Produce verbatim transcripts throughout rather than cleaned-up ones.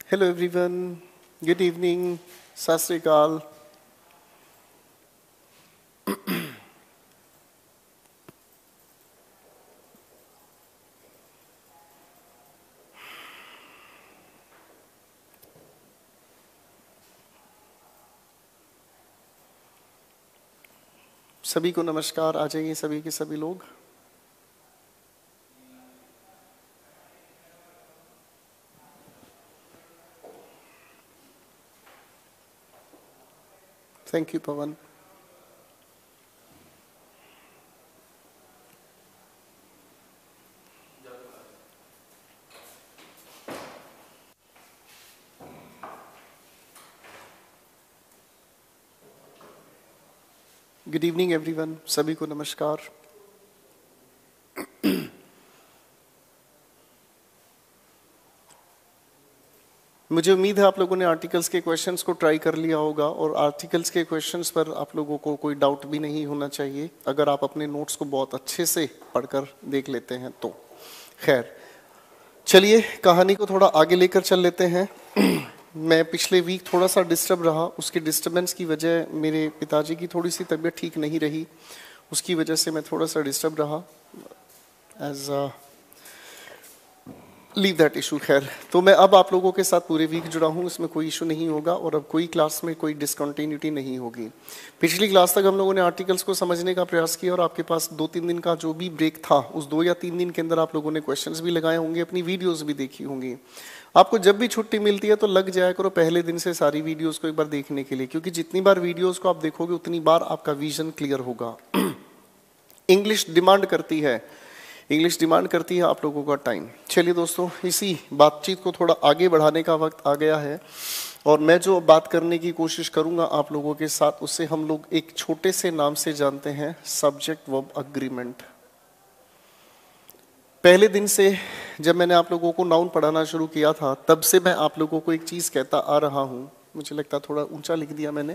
Hello everyone, good evening, Sat Sri Akal. सभी को नमस्कार, आ जाइए सभी के सभी लोग। Thank you Pawan. Good evening everyone, सभी को नमस्कार। मुझे उम्मीद है आप लोगों ने आर्टिकल्स के क्वेश्चंस को ट्राई कर लिया होगा और आर्टिकल्स के क्वेश्चंस पर आप लोगों को कोई डाउट भी नहीं होना चाहिए अगर आप अपने नोट्स को बहुत अच्छे से पढ़कर देख लेते हैं तो। खैर चलिए कहानी को थोड़ा आगे लेकर चल लेते हैं। मैं पिछले वीक थोड़ा सा डिस्टर्ब रहा, उसके डिस्टर्बेंस की वजह मेरे पिताजी की थोड़ी सी तबीयत ठीक नहीं रही, उसकी वजह से मैं थोड़ा सा डिस्टर्ब रहा एज लीव दैट इशू। खैर तो मैं अब आप लोगों के साथ पूरे वीक जुड़ा हूँ, इसमें कोई इशू नहीं होगा और अब कोई क्लास में कोई डिसकंटिन्यूटी नहीं होगी। पिछली क्लास तक हम लोगों ने आर्टिकल्स को समझने का प्रयास किया और आपके पास दो तीन दिन का जो भी ब्रेक था उस दो या तीन दिन के अंदर आप लोगों ने क्वेश्चंस भी लगाए होंगे, अपनी वीडियोस भी देखी होंगी। आपको जब भी छुट्टी मिलती है तो लग जाया करो पहले दिन से सारी वीडियोस को एक बार देखने के लिए, क्योंकि जितनी बार वीडियोस को आप देखोगे उतनी बार आपका विजन क्लियर होगा। इंग्लिश डिमांड करती है इंग्लिश डिमांड करती है आप लोगों का टाइम। चलिए दोस्तों, इसी बातचीत को थोड़ा आगे बढ़ाने का वक्त आ गया है और मैं जो बात करने की कोशिश करूंगा आप लोगों के साथ, उससे हम लोग एक छोटे से नाम से जानते हैं, सब्जेक्ट वर्ब अग्रीमेंट। पहले दिन से जब मैंने आप लोगों को नाउन पढ़ाना शुरू किया था तब से मैं आप लोगों को एक चीज कहता आ रहा हूं, मुझे लगता थोड़ा ऊंचा लिख दिया मैंने।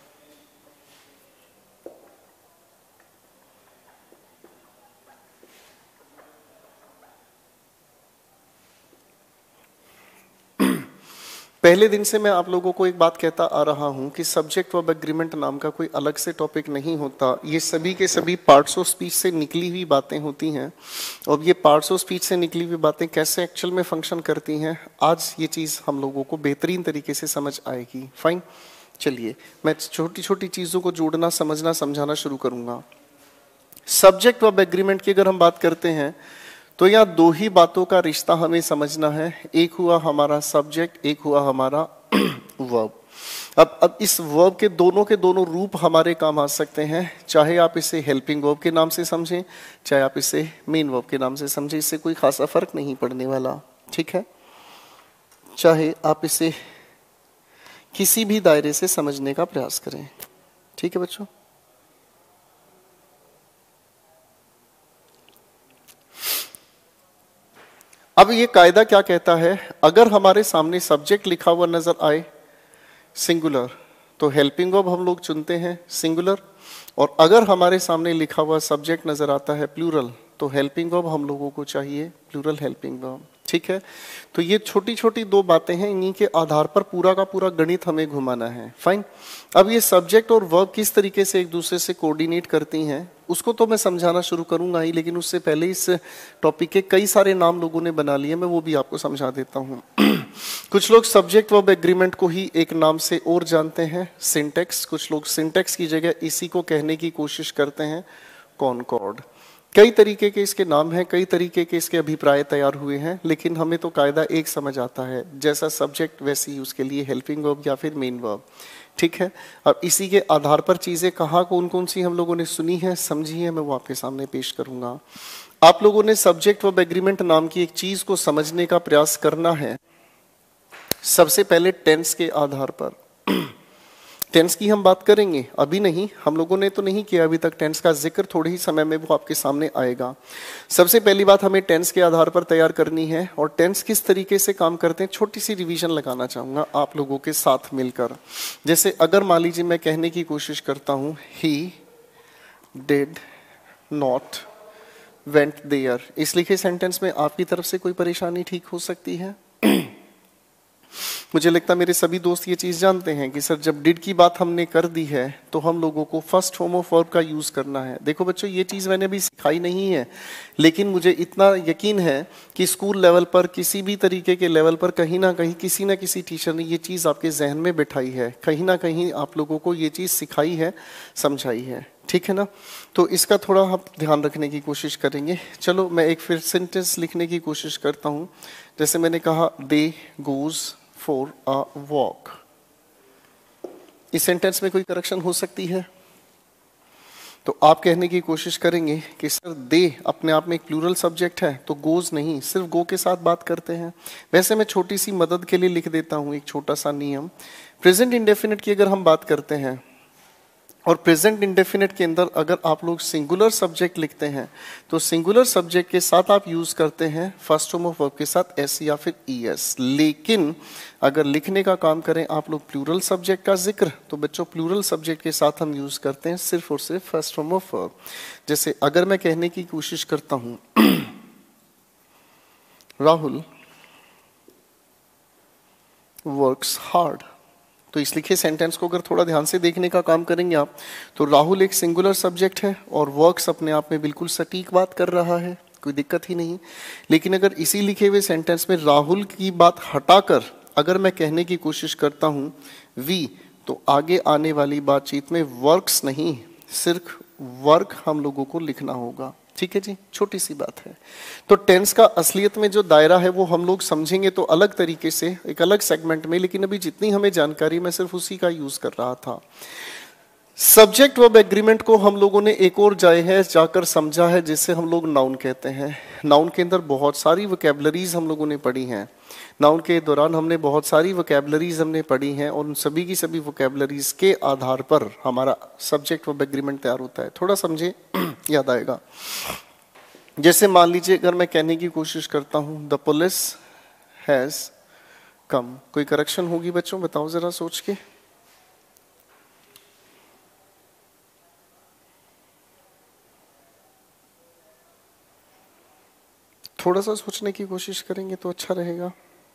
पहले दिन से मैं आप लोगों को एक बात कहता आ रहा हूं कि सब्जेक्ट वर्ब एग्रीमेंट नाम का कोई अलग से टॉपिक नहीं होता, ये सभी के सभी पार्ट्स ऑफ स्पीच से निकली हुई बातें होती हैं। और ये पार्ट्स ऑफ स्पीच से निकली हुई बातें कैसे एक्चुअल में फंक्शन करती हैं, आज ये चीज़ हम लोगों को बेहतरीन तरीके से समझ आएगी। फाइन, चलिए मैं छोटी छोटी चीज़ों को जोड़ना, समझना, समझाना शुरू करूँगा। सब्जेक्ट वर्ब एग्रीमेंट की अगर हम बात करते हैं तो यहाँ दो ही बातों का रिश्ता हमें समझना है, एक हुआ हमारा सब्जेक्ट, एक हुआ हमारा वर्ब। अब अब इस वर्ब के दोनों के दोनों रूप हमारे काम आ सकते हैं, चाहे आप इसे हेल्पिंग वर्ब के नाम से समझें, चाहे आप इसे मेन वर्ब के नाम से समझें, इससे कोई खासा फर्क नहीं पड़ने वाला, ठीक है। चाहे आप इसे किसी भी दायरे से समझने का प्रयास करें, ठीक है बच्चों। अब ये कायदा क्या कहता है, अगर हमारे सामने सब्जेक्ट लिखा हुआ नजर आए सिंगुलर तो हेल्पिंग वर्ब हम लोग चुनते हैं सिंगुलर, और अगर हमारे सामने लिखा हुआ सब्जेक्ट नजर आता है प्लूरल तो हेल्पिंग वर्ब हम लोगों को चाहिए प्लूरल हेल्पिंग वर्ब, ठीक है। तो ये छोटी छोटी दो बातें हैं, इन्हीं के आधार पर पूरा का पूरा गणित हमें घुमाना है। फाइन, अब ये सब्जेक्ट और वर्ब किस तरीके से एक दूसरे से कोऑर्डिनेट करती हैं उसको तो मैं समझाना शुरू करूंगा ही, लेकिन उससे पहले इस टॉपिक के कई सारे नाम लोगों ने बना लिए, मैं वो भी आपको समझा देता हूँ। कुछ लोग सब्जेक्ट वर्ब एग्रीमेंट को ही एक नाम से और जानते हैं, सिंटेक्स। कुछ लोग सिंटेक्स की जगह इसी को कहने की कोशिश करते हैं, कॉनकॉर्ड। कई तरीके के इसके नाम हैं, कई तरीके के इसके अभिप्राय तैयार हुए हैं, लेकिन हमें तो कायदा एक समझ आता है, जैसा सब्जेक्ट वैसे ही उसके लिए हेल्पिंग वर्ब या फिर मेन वर्ब, ठीक है। अब इसी के आधार पर चीजें कहाँ कौन कौन सी हम लोगों ने सुनी है, समझी है, मैं वो आपके सामने पेश करूंगा। आप लोगों ने सब्जेक्ट वर्ब एग्रीमेंट नाम की एक चीज को समझने का प्रयास करना है सबसे पहले टेंस के आधार पर। टेंस की हम बात करेंगे, अभी नहीं, हम लोगों ने तो नहीं किया अभी तक टेंस का जिक्र, थोड़े ही समय में वो आपके सामने आएगा। सबसे पहली बात हमें टेंस के आधार पर तैयार करनी है, और टेंस किस तरीके से काम करते हैं छोटी सी रिवीजन लगाना चाहूंगा आप लोगों के साथ मिलकर। जैसे अगर मान लीजिए मैं कहने की कोशिश करता हूं he did not went there, इस लिखे सेंटेंस में आपकी तरफ से कोई परेशानी ठीक हो सकती है? मुझे लगता है मेरे सभी दोस्त ये चीज़ जानते हैं कि सर जब डिड की बात हमने कर दी है तो हम लोगों को फर्स्ट फॉर्म ऑफ वर्ब का यूज़ करना है। देखो बच्चों, ये चीज़ मैंने अभी सिखाई नहीं है, लेकिन मुझे इतना यकीन है कि स्कूल लेवल पर, किसी भी तरीके के लेवल पर, कहीं ना कहीं किसी ना किसी टीचर ने ये चीज़ आपके जहन में बिठाई है, कहीं ना कहीं आप लोगों को ये चीज़ सिखाई है, समझाई है। ठीक है ना? तो इसका थोड़ा हम ध्यान रखने की कोशिश करेंगे। चलो मैं एक फिर सेंटेंस लिखने की कोशिश करता हूँ। जैसे मैंने कहा, they goes for a walk. इस सेंटेंस में कोई करेक्शन हो सकती है? तो आप कहने की कोशिश करेंगे कि सर दे अपने आप में एक प्लूरल सब्जेक्ट है, तो गोज नहीं, सिर्फ गो के साथ बात करते हैं। वैसे मैं छोटी सी मदद के लिए लिख देता हूँ एक छोटा सा नियम। प्रेजेंट इंडेफिनिट की अगर हम बात करते हैं और प्रेजेंट इंडेफिनिट के अंदर अगर आप लोग सिंगुलर सब्जेक्ट लिखते हैं तो सिंगुलर सब्जेक्ट के साथ आप यूज करते हैं फर्स्ट फॉर्म ऑफ वर्ब के साथ एस या फिर ई एस। लेकिन अगर लिखने का काम करें आप लोग प्लूरल सब्जेक्ट का जिक्र, तो बच्चों प्लूरल सब्जेक्ट के साथ हम यूज करते हैं सिर्फ और सिर्फ फर्स्ट फॉर्म ऑफ वर्ब। जैसे अगर मैं कहने की कोशिश करता हूं राहुल वर्क्स हार्ड, तो इस लिखे सेंटेंस को अगर थोड़ा ध्यान से देखने का काम करेंगे आप, तो राहुल एक सिंगुलर सब्जेक्ट है और वर्क्स अपने आप में बिल्कुल सटीक बात कर रहा है, कोई दिक्कत ही नहीं। लेकिन अगर इसी लिखे हुए सेंटेंस में राहुल की बात हटाकर अगर मैं कहने की कोशिश करता हूं वी, तो आगे आने वाली बातचीत में वर्क्स नहीं, सिर्फ वर्क हम लोगों को लिखना होगा। ठीक है जी, छोटी सी बात है। तो टेंस का असलियत में जो दायरा है वो हम लोग समझेंगे तो अलग तरीके से, एक अलग सेगमेंट में, लेकिन अभी जितनी हमें जानकारी मैं सिर्फ उसी का यूज कर रहा था। सब्जेक्ट वर्ब एग्रीमेंट को हम लोगों ने एक और जाए है जाकर समझा है, जिसे हम लोग नाउन कहते हैं। नाउन के अंदर बहुत सारी वोकैबुलरीज हम लोगों ने पढ़ी हैं। नाउन के दौरान हमने बहुत सारी वोकैबुलरीज हमने पढ़ी हैं और उन सभी की सभी वोकैबुलरीज के आधार पर हमारा सब्जेक्ट वर्ब एग्रीमेंट तैयार होता है। थोड़ा समझे, याद आएगा। जैसे मान लीजिए अगर मैं कहने की कोशिश करता हूं द पुलिस हैज कम, कोई करेक्शन होगी बच्चों? बताओ जरा सोच के। थोड़ा सा सोचने की कोशिश करेंगे तो अच्छा रहेगा।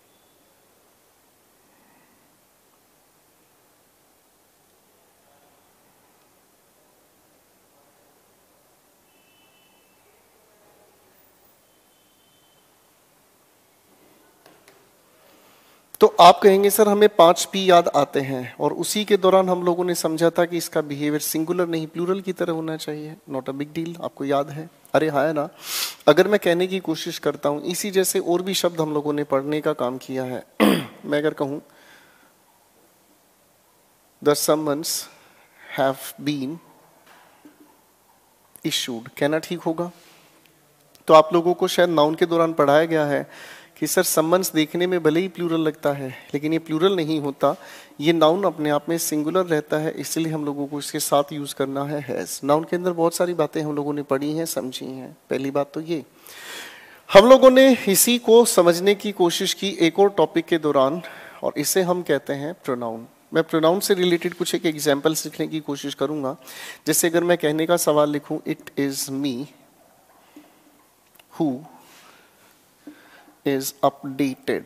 तो आप कहेंगे सर हमें पांच पी याद आते हैं, और उसी के दौरान हम लोगों ने समझा था कि इसका बिहेवियर सिंगुलर नहीं प्लूरल की तरह होना चाहिए। नॉट अ बिग डील, आपको याद है? अरे हाँ है ना। अगर मैं कहने की कोशिश करता हूं, इसी जैसे और भी शब्द हम लोगों ने पढ़ने का काम किया है। मैं अगर कहूं the summons have been issued, कहना ठीक होगा? तो आप लोगों को शायद नाउन के दौरान पढ़ाया गया है कि सर समन्स देखने में भले ही प्लूरल लगता है, लेकिन ये प्लूरल नहीं होता, ये नाउन अपने आप में सिंगुलर रहता है, इसलिए हम लोगों को इसके साथ यूज करना है हैज। नाउन के अंदर बहुत सारी बातें हम लोगों ने पढ़ी हैं, समझी हैं। पहली बात तो ये, हम लोगों ने इसी को समझने की कोशिश की एक और टॉपिक के दौरान, और इसे हम कहते हैं प्रोनाउन। मैं प्रोनाउन से रिलेटेड कुछ एक एग्जाम्पल सीखने की कोशिश करूंगा। जैसे अगर मैं कहने का सवाल लिखूं, it is me who is updated।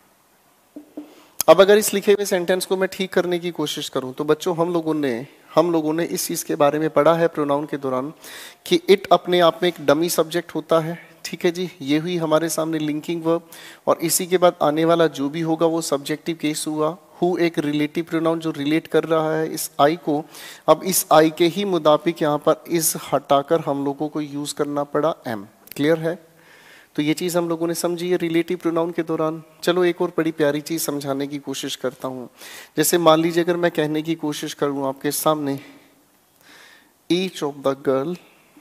अब अगर इस लिखे हुए सेंटेंस को मैं ठीक करने की कोशिश करूं, तो बच्चों हम लोगों ने हम लोगों ने इस चीज के बारे में पढ़ा है प्रोनाउन के दौरान कि इट अपने आप में एक डमी सब्जेक्ट होता है। ठीक है जी, ये हुई हमारे सामने लिंकिंग वर्ब, और इसी के बाद आने वाला जो भी होगा वो सब्जेक्टिव केस हुआ। हु एक रिलेटिव प्रोनाउन जो रिलेट कर रहा है इस आई को। अब इस आई के ही मुताबिक यहाँ पर इस हटाकर हम लोगों को यूज करना पड़ा एम। क्लियर है? तो ये चीज़ हम लोगों ने समझी है रिलेटिव प्रोनाउन के दौरान। चलो एक और बड़ी प्यारी चीज़ समझाने की कोशिश करता हूँ। जैसे मान लीजिए अगर मैं कहने की कोशिश करूँ आपके सामने, each of the girl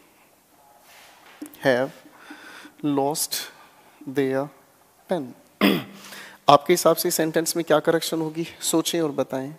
have lost their pen. आपके हिसाब से सेंटेंस में क्या करेक्शन होगी? सोचें और बताएं।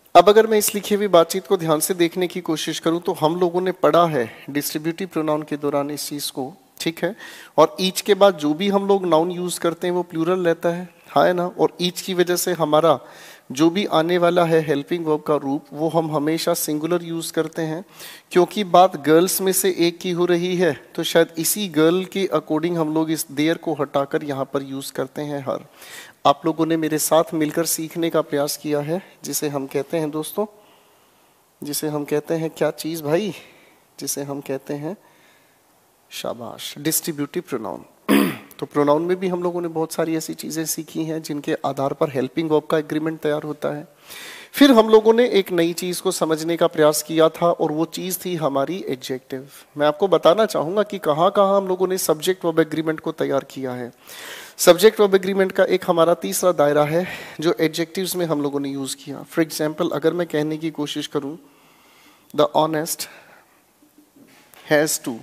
अब अगर मैं इस लिखी हुई बातचीत को ध्यान से देखने की कोशिश करूं तो हम लोगों ने पढ़ा है डिस्ट्रीब्यूटिव प्रोनाउन के दौरान इस चीज को, ठीक है। और ईच के बाद जो भी हम लोग नाउन यूज करते हैं वो प्लूरल रहता है, हाँ है ना। और ईच की वजह से हमारा जो भी आने वाला है हेल्पिंग वर्ब का रूप वो हम हमेशा सिंगुलर यूज करते हैं। क्योंकि बात गर्ल्स में से एक की हो रही है तो शायद इसी गर्ल के अकॉर्डिंग हम लोग इस देयर को हटाकर यहाँ पर यूज करते हैं हर। आप लोगों ने मेरे साथ मिलकर सीखने का प्रयास किया है, जिसे हम कहते हैं दोस्तों, जिसे हम कहते हैं क्या चीज भाई, जिसे हम कहते हैं शाबाश डिस्ट्रीब्यूटिव प्रोनाउन। तो प्रोनाउन में भी हम लोगों ने बहुत सारी ऐसी चीजें सीखी हैं जिनके आधार पर हेल्पिंग वर्ब का एग्रीमेंट तैयार होता है। फिर हम लोगों ने एक नई चीज को समझने का प्रयास किया था और वो चीज थी हमारी एडजेक्टिव। मैं आपको बताना चाहूंगा कि कहाँ कहाँ हम लोगों ने सब्जेक्ट वर्ब एग्रीमेंट को तैयार किया है। सब्जेक्ट वर्ब एग्रीमेंट का एक हमारा तीसरा दायरा है जो एडजेक्टिव्स में हम लोगों ने यूज किया। फॉर एग्जाम्पल अगर मैं कहने की कोशिश करूं the honest has to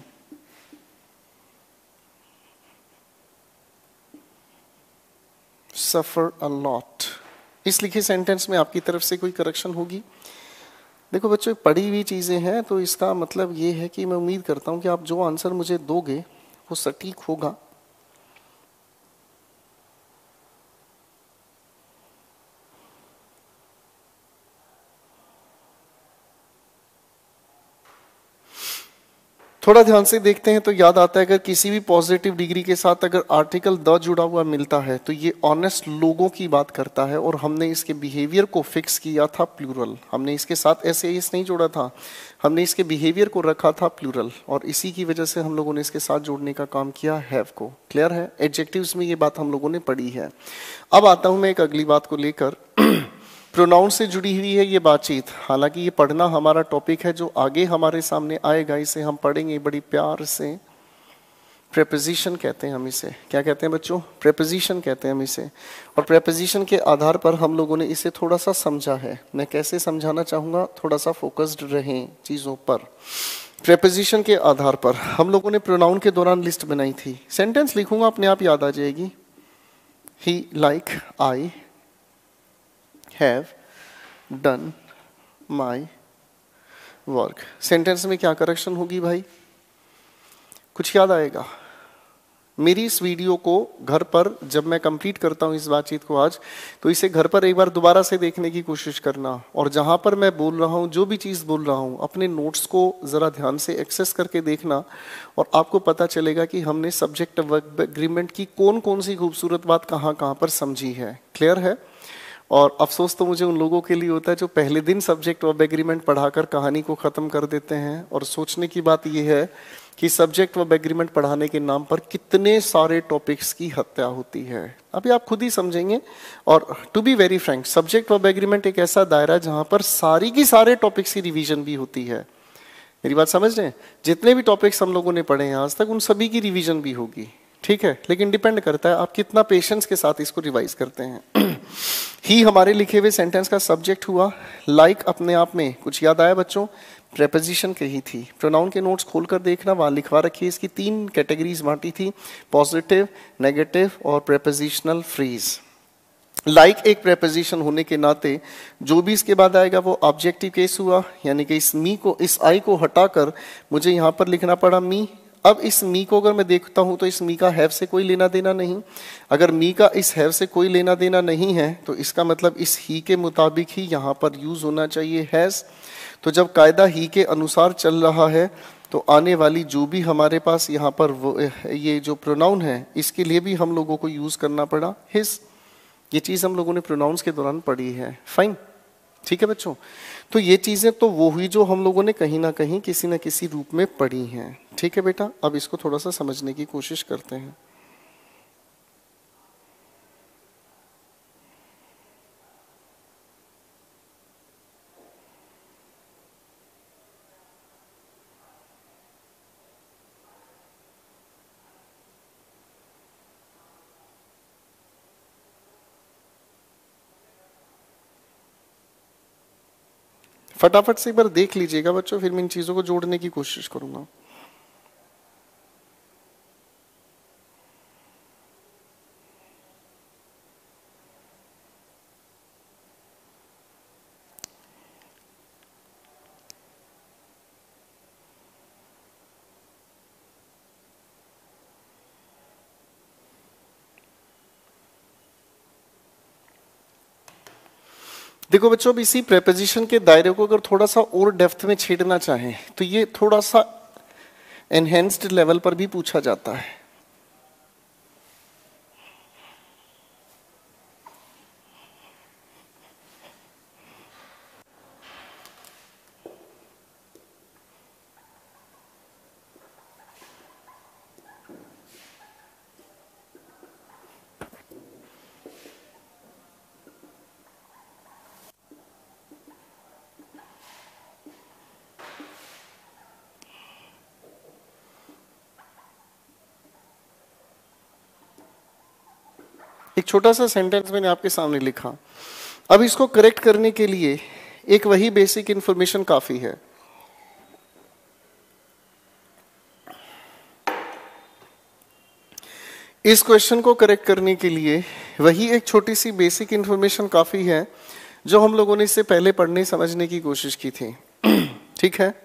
suffer a lot, इस लिखे सेंटेंस में आपकी तरफ से कोई करेक्शन होगी? देखो बच्चों पढ़ी हुई चीजें हैं तो इसका मतलब ये है कि मैं उम्मीद करता हूं कि आप जो आंसर मुझे दोगे वो सटीक होगा। थोड़ा ध्यान से देखते हैं तो याद आता है अगर किसी भी पॉजिटिव डिग्री के साथ अगर आर्टिकल द जुड़ा हुआ मिलता है तो ये ऑनेस्ट लोगों की बात करता है और हमने इसके बिहेवियर को फिक्स किया था प्लूरल। हमने इसके साथ ऐसे एस नहीं जोड़ा था, हमने इसके बिहेवियर को रखा था प्लूरल और इसी की वजह से हम लोगों ने इसके साथ जोड़ने का काम किया हैव को। क्लियर है? एडजेक्टिव्स में ये बात हम लोगों ने पढ़ी है। अब आता हूं मैं एक अगली बात को लेकर। प्रोनाउन से जुड़ी हुई है ये बातचीत, हालांकि ये पढ़ना हमारा टॉपिक है जो आगे हमारे सामने आएगा, इसे हम पढ़ेंगे बड़ी प्यार से। प्रेपोजिशन कहते हैं हम इसे, क्या कहते हैं बच्चों? प्रेपोजिशन कहते हैं हम इसे। और प्रेपोजिशन के आधार पर हम लोगों ने इसे थोड़ा सा समझा है। मैं कैसे समझाना चाहूंगा, थोड़ा सा फोकस्ड रहें चीजों पर। प्रेपोजिशन के आधार पर हम लोगों ने प्रोनाउन के दौरान लिस्ट बनाई थी। सेंटेंस लिखूंगा अपने आप याद आ जाएगी। He like I have done my work. Sentence में क्या करेक्शन होगी भाई? कुछ याद आएगा? मेरी इस वीडियो को घर पर जब मैं कंप्लीट करता हूं इस बातचीत को आज, तो इसे घर पर एक बार दोबारा से देखने की कोशिश करना और जहां पर मैं बोल रहा हूं, जो भी चीज बोल रहा हूं, अपने नोट्स को जरा ध्यान से एक्सेस करके देखना और आपको पता चलेगा कि हमने सब्जेक्ट वर्ब एग्रीमेंट की कौन कौन सी खूबसूरत बात कहां कहां पर समझी है। क्लियर है? और अफसोस तो मुझे उन लोगों के लिए होता है जो पहले दिन सब्जेक्ट वर्ब एग्रीमेंट पढ़ाकर कहानी को खत्म कर देते हैं। और सोचने की बात यह है कि सब्जेक्ट वर्ब एग्रीमेंट पढ़ाने के नाम पर कितने सारे टॉपिक्स की हत्या होती है, अभी आप खुद ही समझेंगे। और to be very frank, subject verb agreement एक ऐसा दायरा जहां पर सारी की सारे टॉपिक्स की रिवीजन भी होती है। मेरी बात समझ रहे हैं? जितने भी टॉपिक्स हम लोगों ने पढ़े हैं आज तक, उन सभी की रिवीजन भी होगी, ठीक है। लेकिन डिपेंड करता है आप कितना पेशेंस के साथ इसको रिवाइज करते हैं। ही हमारे लिखे हुए सेंटेंस का सब्जेक्ट हुआ। लाइक like अपने आप में कुछ याद आया बच्चों? प्रेपोजिशन कही थी। प्रोनाउन के नोट्स खोलकर देखना, वहां लिखवा रखी, इसकी तीन कैटेगरीज बांटी थी, पॉजिटिव, नेगेटिव और प्रेपोजिशनल फ्रेज। लाइक एक प्रेपोजिशन होने के नाते जो भी इसके बाद आएगा वो ऑब्जेक्टिव केस हुआ, यानी कि इस मी को, इस आई को हटाकर मुझे यहां पर लिखना पड़ा मी। अब इस मी को अगर मैं देखता हूं तो इस मी का हैव से कोई लेना देना नहीं। अगर मी का इस हैव से कोई लेना देना नहीं है तो इसका मतलब इस ही के मुताबिक ही यहां पर यूज होना चाहिए हैज। तो जब कायदा ही के अनुसार चल रहा है तो आने वाली जो भी हमारे पास यहाँ पर वो ये जो प्रोनाउन है इसके लिए भी हम लोगों को यूज करना पड़ा हिज। ये चीज हम लोगों ने प्रोनाउंस के दौरान पढ़ी है। फाइन, ठीक है बच्चों। तो ये चीजें तो वो हुई जो हम लोगों ने कहीं ना कहीं किसी न किसी रूप में पढ़ी हैं। ठीक है बेटा, अब इसको थोड़ा सा समझने की कोशिश करते हैं। फटाफट से एक बार देख लीजिएगा बच्चों, फिर मैं इन चीजों को जोड़ने की कोशिश करूंगा। देखो बच्चों, अब इसी प्रेपोजिशन के दायरे को अगर थोड़ा सा और डेप्थ में छेड़ना चाहें तो ये थोड़ा सा एनहेंस्ड लेवल पर भी पूछा जाता है। एक छोटा सा सेंटेंस मैंने आपके सामने लिखा, अब इसको करेक्ट करने के लिए एक वही बेसिक इंफॉर्मेशन काफी है। इस क्वेश्चन को करेक्ट करने के लिए वही एक छोटी सी बेसिक इंफॉर्मेशन काफी है जो हम लोगों ने इससे पहले पढ़ने समझने की कोशिश की थी। ठीक है,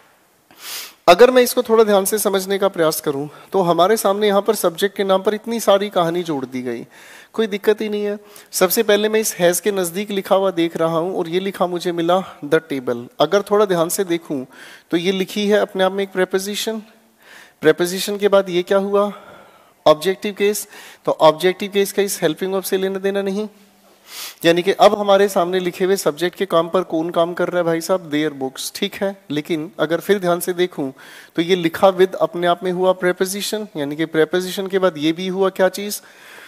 अगर मैं इसको थोड़ा ध्यान से समझने का प्रयास करूं तो हमारे सामने यहाँ पर सब्जेक्ट के नाम पर इतनी सारी कहानी जोड़ दी गई, कोई दिक्कत ही नहीं है। सबसे पहले मैं इस हैज के नज़दीक लिखा हुआ देख रहा हूँ और ये लिखा मुझे मिला द टेबल। अगर थोड़ा ध्यान से देखूं तो ये लिखी है अपने आप में एक प्रेपोजिशन। प्रेपोजिशन के बाद ये क्या हुआ, ऑब्जेक्टिव केस। तो ऑब्जेक्टिव केस का इस हेल्पिंग वर्ब से लेना देना नहीं, यानी कि अब हमारे सामने लिखे हुए सब्जेक्ट के काम पर कौन काम कर रहा है भाई साहब, देयर बुक्स। ठीक है, लेकिन अगर फिर ध्यान से देखूं तो ये लिखा विद अपने आप में हुआ प्रेपोजिशन, यानी कि प्रेपोजिशन के बाद ये भी हुआ क्या चीज,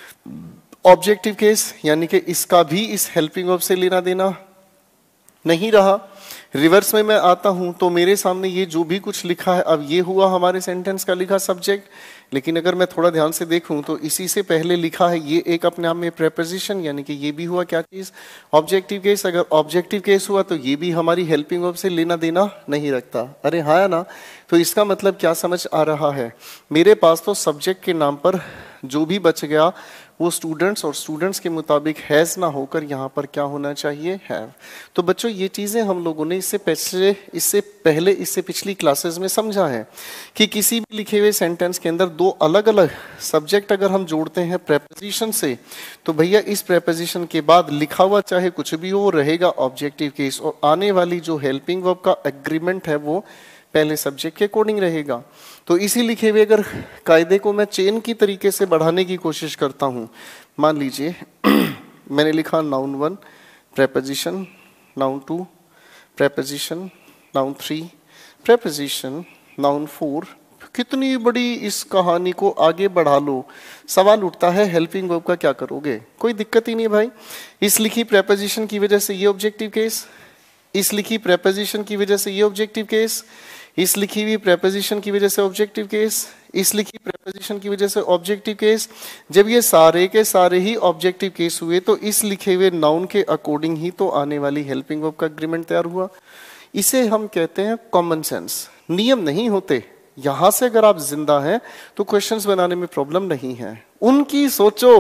ऑब्जेक्टिव केस, यानी कि इसका भी इस हेल्पिंग वर्ब से लेना देना नहीं रहा। रिवर्स में मैं आता हूं तो मेरे सामने ये जो भी कुछ लिखा है, अब ये हुआ हमारे सेंटेंस का लिखा सब्जेक्ट, लेकिन अगर मैं थोड़ा ध्यान से देखूं तो इसी से पहले लिखा है ये एक अपने आप में प्रेपोजिशन, यानी कि ये भी हुआ क्या चीज, ऑब्जेक्टिव केस। अगर ऑब्जेक्टिव केस हुआ तो ये भी हमारी हेल्पिंग वर्ब से लेना देना नहीं रखता। अरे हाँ या ना, तो इसका मतलब क्या समझ आ रहा है, मेरे पास तो सब्जेक्ट के नाम पर जो भी बच गया वो स्टूडेंट्स, और स्टूडेंट्स के मुताबिक हैज ना होकर यहाँ पर क्या होना चाहिए, हैव। तो बच्चों ये चीजें हम लोगों ने इससे पहले इससे पहले इससे पिछली क्लासेस में समझा है कि किसी भी लिखे हुए सेंटेंस के अंदर दो अलग अलग सब्जेक्ट अगर हम जोड़ते हैं प्रेपोजिशन से तो भैया इस प्रेपोजिशन के बाद लिखा हुआ चाहे कुछ भी हो रहेगा ऑब्जेक्टिव केस, और आने वाली जो हेल्पिंग वर्ब का एग्रीमेंट है वो पहले सब्जेक्ट के अकॉर्डिंग रहेगा। तो इसी लिखे हुए अगर कायदे को मैं चेन की तरीके से बढ़ाने की कोशिश करता हूं, मान लीजिए मैंने लिखा noun one preposition, noun two preposition, noun three preposition, noun four. कितनी बड़ी इस कहानी को आगे बढ़ा लो, सवाल उठता है हेल्पिंग वर्ब का क्या करोगे। कोई दिक्कत ही नहीं भाई, इस लिखी प्रेपोजिशन की वजह से ये ऑब्जेक्टिव केस, इस लिखी प्रेपोजिशन की वजह से ये ऑब्जेक्टिव केस, इस लिखी हुई प्रेपोजिशन की वजह से ऑब्जेक्टिव केस, इस लिखी प्रेपोजिशन की वजह से ऑब्जेक्टिव केस। जब ये सारे के सारे ही ऑब्जेक्टिव केस हुए तो इस लिखे हुए नाउन के अकॉर्डिंग ही तो आने वाली हेल्पिंग वर्ब का एग्रीमेंट तैयार हुआ। इसे हम कहते हैं कॉमन सेंस। नियम नहीं होते, यहां से अगर आप जिंदा हैं तो क्वेश्चंस बनाने में प्रॉब्लम नहीं है। उनकी सोचो,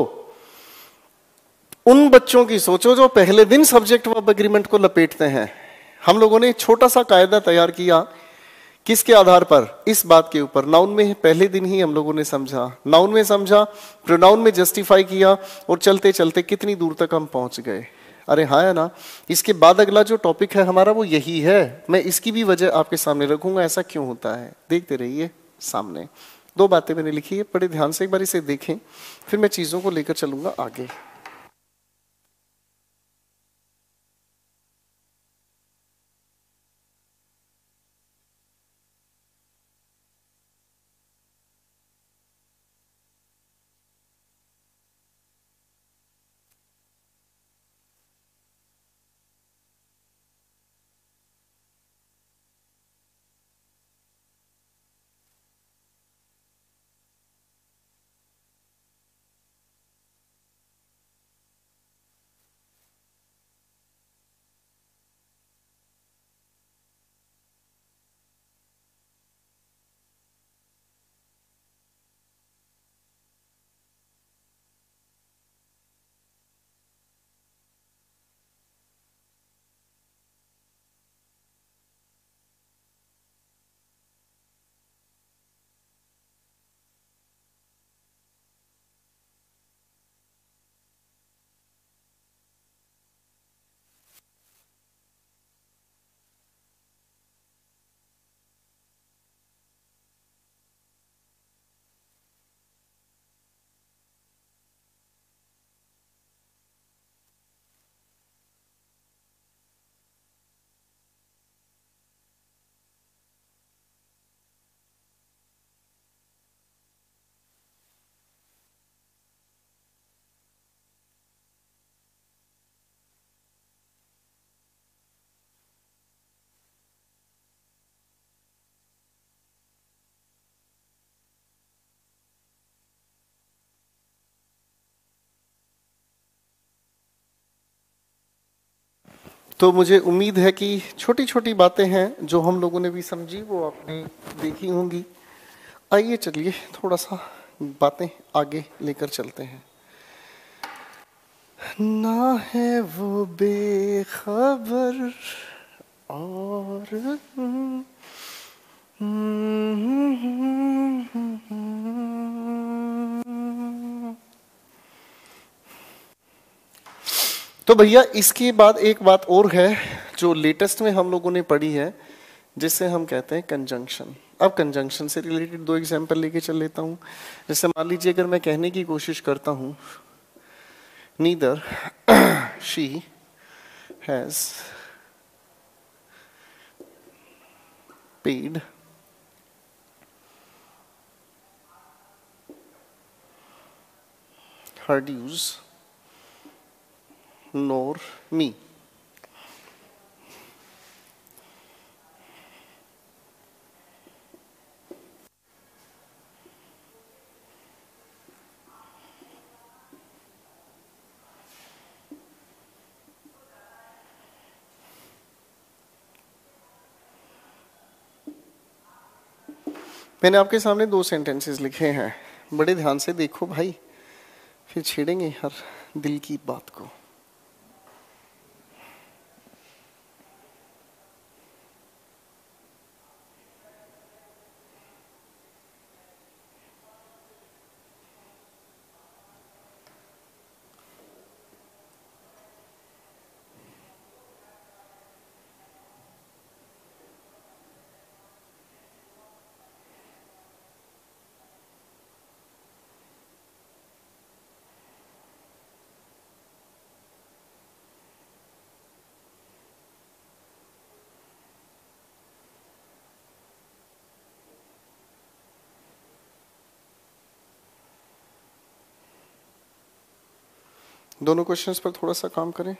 उन बच्चों की सोचो जो पहले दिन सब्जेक्ट वर्ब एग्रीमेंट को लपेटते हैं। हम लोगों ने एक छोटा सा कायदा तैयार किया, किसके आधार पर, इस बात के ऊपर, नाउन में पहले दिन ही हम लोगों ने समझा, नाउन में समझा, प्रोनाउन में जस्टिफाई किया, और चलते चलते कितनी दूर तक हम पहुंच गए। अरे हाँ है ना, इसके बाद अगला जो टॉपिक है हमारा वो यही है। मैं इसकी भी वजह आपके सामने रखूंगा, ऐसा क्यों होता है, देखते रहिए। सामने दो बातें मैंने लिखी है, बड़े ध्यान से एक बार इसे देखें, फिर मैं चीजों को लेकर चलूंगा आगे। तो मुझे उम्मीद है कि छोटी छोटी बातें हैं जो हम लोगों ने भी समझी वो आपने देखी होंगी। आइए चलिए थोड़ा सा बातें आगे लेकर चलते हैं। ना है वो बेखबर और तो भैया इसके बाद एक बात और है जो लेटेस्ट में हम लोगों ने पढ़ी है, जिसे हम कहते हैं कंजंक्शन। अब कंजंक्शन से रिलेटेड दो एग्जांपल लेके चल लेता हूँ। जैसे मान लीजिए अगर मैं कहने की कोशिश करता हूँ neither she has paid her dues nor me। मैंने आपके सामने दो सेंटेंसेस लिखे हैं, बड़े ध्यान से देखो भाई, फिर छेड़ेंगे हर दिल की बात को। दोनों क्वेश्चंस पर थोड़ा सा काम करें।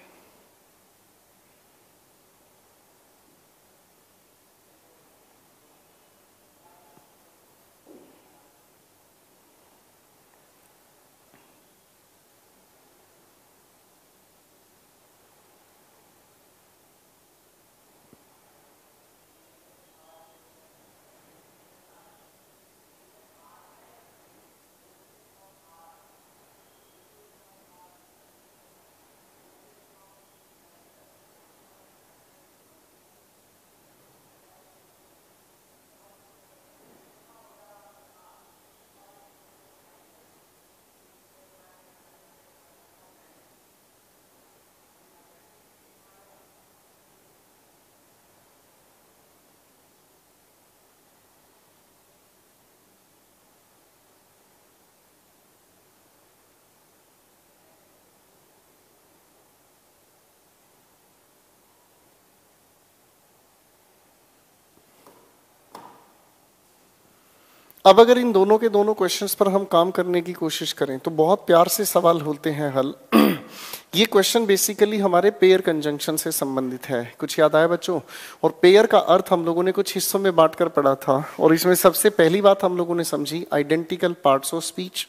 अब अगर इन दोनों के दोनों क्वेश्चंस पर हम काम करने की कोशिश करें तो बहुत प्यार से सवाल होते हैं हल। ये क्वेश्चन बेसिकली हमारे पेयर कंजंक्शन से संबंधित है, कुछ याद आया बच्चों? और पेयर का अर्थ हम लोगों ने कुछ हिस्सों में बांटकर पढ़ा था, और इसमें सबसे पहली बात हम लोगों ने समझी आइडेंटिकल पार्ट्स ऑफ स्पीच।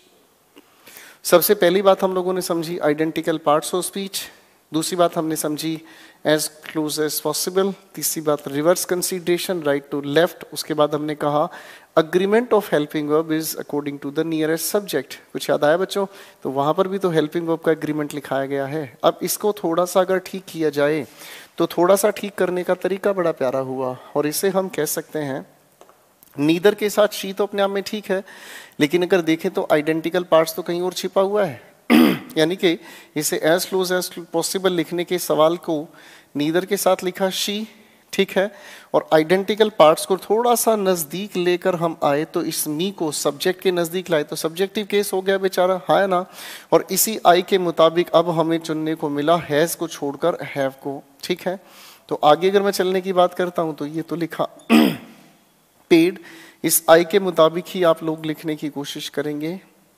सबसे पहली बात हम लोगों ने समझी आइडेंटिकल पार्ट्स ऑफ स्पीच। दूसरी बात हमने समझी एज क्लोज एज पॉसिबल। तीसरी बात reverse consideration, right to left. उसके बाद हमने कहा agreement of helping verb is according to the nearest subject. कुछ याद आया बच्चों? तो वहां पर भी तो हेल्पिंग वर्ब का एग्रीमेंट लिखाया गया है। अब इसको थोड़ा सा अगर ठीक किया जाए तो थोड़ा सा ठीक करने का तरीका बड़ा प्यारा हुआ, और इसे हम कह सकते हैं नीदर के साथ शी तो अपने आप में ठीक है, लेकिन अगर देखें तो आइडेंटिकल पार्ट्स तो कहीं और छिपा हुआ है। यानी कि इसे एज क्लोज एज पॉसिबल लिखने के सवाल को नीदर के साथ लिखा शी, ठीक है, और आइडेंटिकल पार्ट्स को थोड़ा सा नजदीक लेकर हम आए तो इस मी को सब्जेक्ट के नजदीक लाए तो सब्जेक्टिव केस हो गया बेचारा, है ना। और इसी आई के मुताबिक अब हमें चुनने को मिला हैज को छोड़कर हैव को, ठीक है। तो आगे अगर मैं चलने की बात करता हूं तो ये तो लिखा पेड, इस आई के मुताबिक ही आप लोग लिखने की कोशिश करेंगे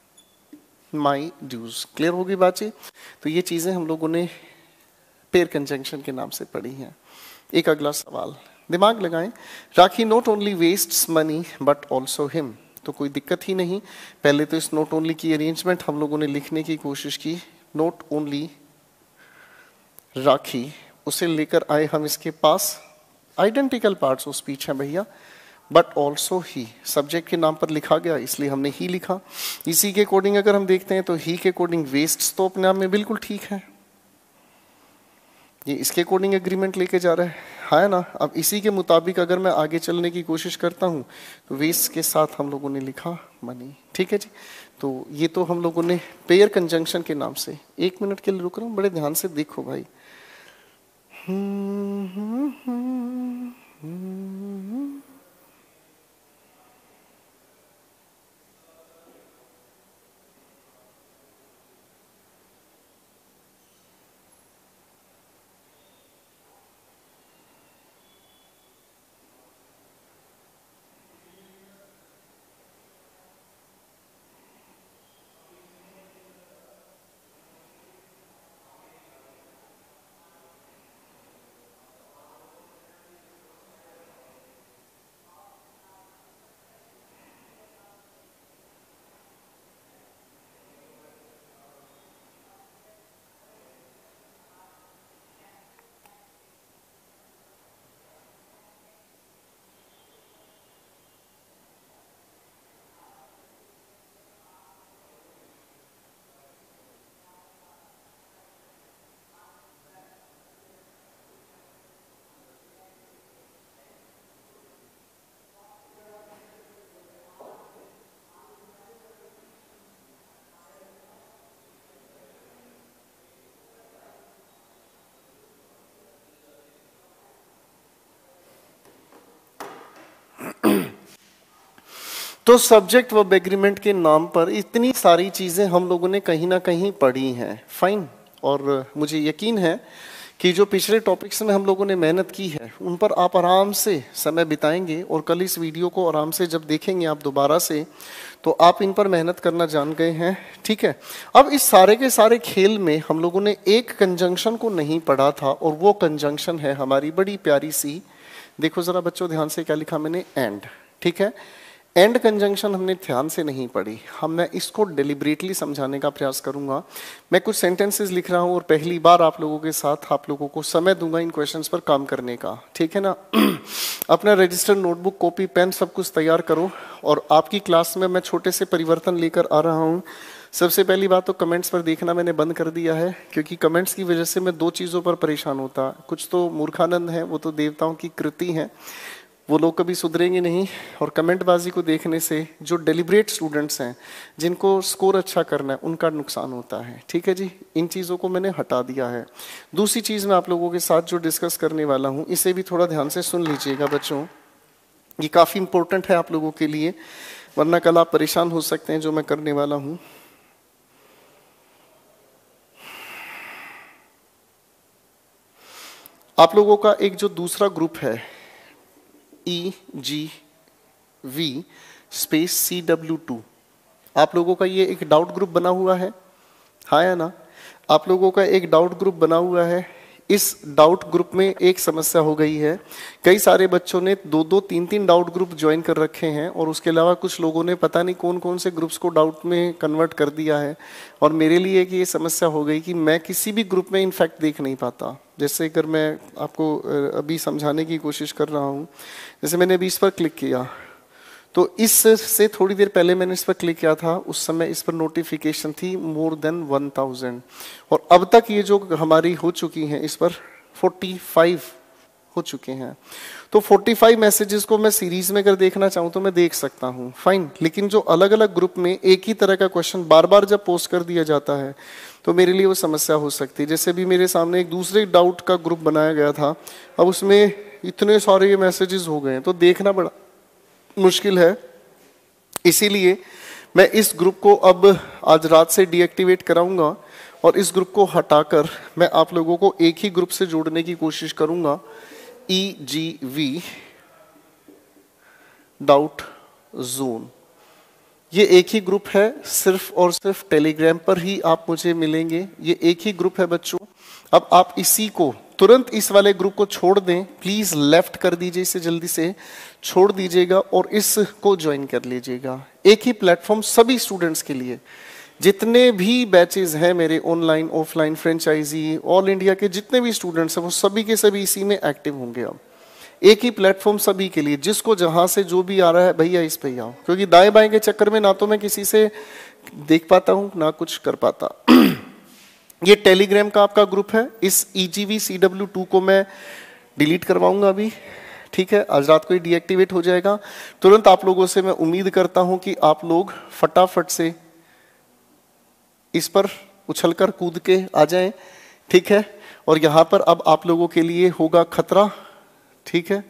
माई ड्यूज। क्लियर होगी बातचीत? तो ये चीजें हम लोगों ने पेयर कंजंक्शन के नाम से पढ़ी हैं। एक अगला सवाल दिमाग लगाएं, Rakhi not only wastes money but also him. तो कोई दिक्कत ही नहीं, पहले तो इस नॉट ओनली की अरेंजमेंट हम लोगों ने लिखने की कोशिश की। नॉट ओनली राखी उसे लेकर आए हम इसके पास। आइडेंटिकल पार्ट्स ऑफ स्पीच हैं भैया, बट ऑल्सो ही, सब्जेक्ट के नाम पर लिखा गया इसलिए हमने ही लिखा। इसी के अकॉर्डिंग अगर हम देखते हैं तो ही के अकॉर्डिंग वेस्ट्स तो अपने आप में बिल्कुल ठीक है, ये इसके अकॉर्डिंग एग्रीमेंट लेके जा रहा है, है ना। अब इसी के मुताबिक अगर मैं आगे चलने की कोशिश करता हूँ तो वेस्ट के साथ हम लोगों ने लिखा मनी, ठीक है जी। तो ये तो हम लोगों ने पेयर कंजंक्शन के नाम से। एक मिनट के लिए रुक रहा हूँ, बड़े ध्यान से देखो भाई। हम्म हम्म हम्म हम्म तो सब्जेक्ट वर्ब एग्रीमेंट के नाम पर इतनी सारी चीजें हम लोगों ने कहीं ना कहीं पढ़ी हैं, फाइन। और मुझे यकीन है कि जो पिछले टॉपिक्स में हम लोगों ने मेहनत की है उन पर आप आराम से समय बिताएंगे, और कल इस वीडियो को आराम से जब देखेंगे आप दोबारा से तो आप इन पर मेहनत करना जान गए हैं, ठीक है। अब इस सारे के सारे खेल में हम लोगों ने एक कंजंक्शन को नहीं पढ़ा था, और वो कंजंक्शन है हमारी बड़ी प्यारी सी, देखो जरा बच्चों ध्यान से क्या लिखा मैंने, एंड, ठीक है। एंड कंजंक्शन हमने ध्यान से नहीं पढ़ी, हम मैं इसको डेलिब्रेटली समझाने का प्रयास करूंगा। मैं कुछ सेंटेंसेस लिख रहा हूं और पहली बार आप लोगों के साथ आप लोगों को समय दूंगा इन क्वेश्चंस पर काम करने का, ठीक है ना। अपना रजिस्टर, नोटबुक, कॉपी, पेन सब कुछ तैयार करो, और आपकी क्लास में मैं छोटे से परिवर्तन लेकर आ रहा हूँ। सबसे पहली बात तो कमेंट्स पर देखना मैंने बंद कर दिया है, क्योंकि कमेंट्स की वजह से मैं दो चीज़ों पर परेशान होता। कुछ तो मूर्खानंद है, वो तो देवताओं की कृति है, वो लोग कभी सुधरेंगे नहीं, और कमेंटबाजी को देखने से जो डेलिब्रेट स्टूडेंट्स हैं जिनको स्कोर अच्छा करना है उनका नुकसान होता है, ठीक है जी। इन चीज़ों को मैंने हटा दिया है। दूसरी चीज़ मैं आप लोगों के साथ जो डिस्कस करने वाला हूँ इसे भी थोड़ा ध्यान से सुन लीजिएगा बच्चों, ये काफ़ी इंपॉर्टेंट है आप लोगों के लिए, वरना कल आप परेशान हो सकते हैं जो मैं करने वाला हूँ। आप लोगों का एक जो दूसरा ग्रुप है E G V space C W two, आप लोगों का ये एक डाउट ग्रुप बना हुआ है, हाँ या ना। आप लोगों का एक डाउट ग्रुप बना हुआ है। इस डाउट ग्रुप में एक समस्या हो गई है, कई सारे बच्चों ने दो दो तीन तीन डाउट ग्रुप ज्वाइन कर रखे हैं, और उसके अलावा कुछ लोगों ने पता नहीं कौन कौन से ग्रुप्स को डाउट में कन्वर्ट कर दिया है। और मेरे लिए कि ये समस्या हो गई कि मैं किसी भी ग्रुप में इनफैक्ट देख नहीं पाता। जैसे अगर मैं आपको अभी समझाने की कोशिश कर रहा हूँ, जैसे मैंने अभी इस पर क्लिक किया, तो इस से थोड़ी देर पहले मैंने इस पर क्लिक किया था, उस समय इस पर नोटिफिकेशन थी मोर देन वन थाउजेंड, और अब तक ये जो हमारी हो चुकी हैं इस पर फोर्टी फाइव हो चुके हैं। तो फोर्टी फाइव मैसेजेस को मैं सीरीज में अगर देखना चाहूँ तो मैं देख सकता हूँ, फाइन। लेकिन जो अलग अलग ग्रुप में एक ही तरह का क्वेश्चन बार बार जब पोस्ट कर दिया जाता है तो मेरे लिए वो समस्या हो सकती है। जैसे भी मेरे सामने एक दूसरे डाउट का ग्रुप बनाया गया था, अब उसमें इतने सारे मैसेजेस हो गए हैं तो देखना बड़ा मुश्किल है। इसीलिए मैं इस ग्रुप को अब आज रात से डीएक्टिवेट कराऊंगा, और इस ग्रुप को हटाकर मैं आप लोगों को एक ही ग्रुप से जोड़ने की कोशिश करूंगा, E G V doubt zone. ये एक ही ग्रुप है, सिर्फ और सिर्फ टेलीग्राम पर ही आप मुझे मिलेंगे। ये एक ही ग्रुप है बच्चों। अब आप इसी को तुरंत इस वाले ग्रुप को छोड़ दें, प्लीज लेफ्ट कर दीजिए, इसे जल्दी से छोड़ दीजिएगा और इसको ज्वाइन कर लीजिएगा। एक ही प्लेटफॉर्म सभी स्टूडेंट्स के लिए, जितने भी बैचेस हैं मेरे online offline franchisee all India के जितने भी स्टूडेंट्स हैं वो सभी के सभी इसी में एक्टिव होंगे। अब एक ही प्लेटफॉर्म सभी के लिए, जिसको जहां से जो भी आ रहा है भैया इस पे ही आओ, क्योंकि दाएं बाएं के चक्कर में ना तो मैं किसी से देख पाता हूं ना कुछ कर पाता। ये टेलीग्राम का आपका ग्रुप है, इस E G V C W two को मैं डिलीट करवाऊंगा अभी, ठीक है, आज रात को ही डीएक्टिवेट हो जाएगा। तुरंत आप लोगों से मैं उम्मीद करता हूं कि आप लोग फटाफट से इस पर उछलकर कूद के आ जाएं, ठीक है। और यहां पर अब आप लोगों के लिए होगा खतरा, ठीक है,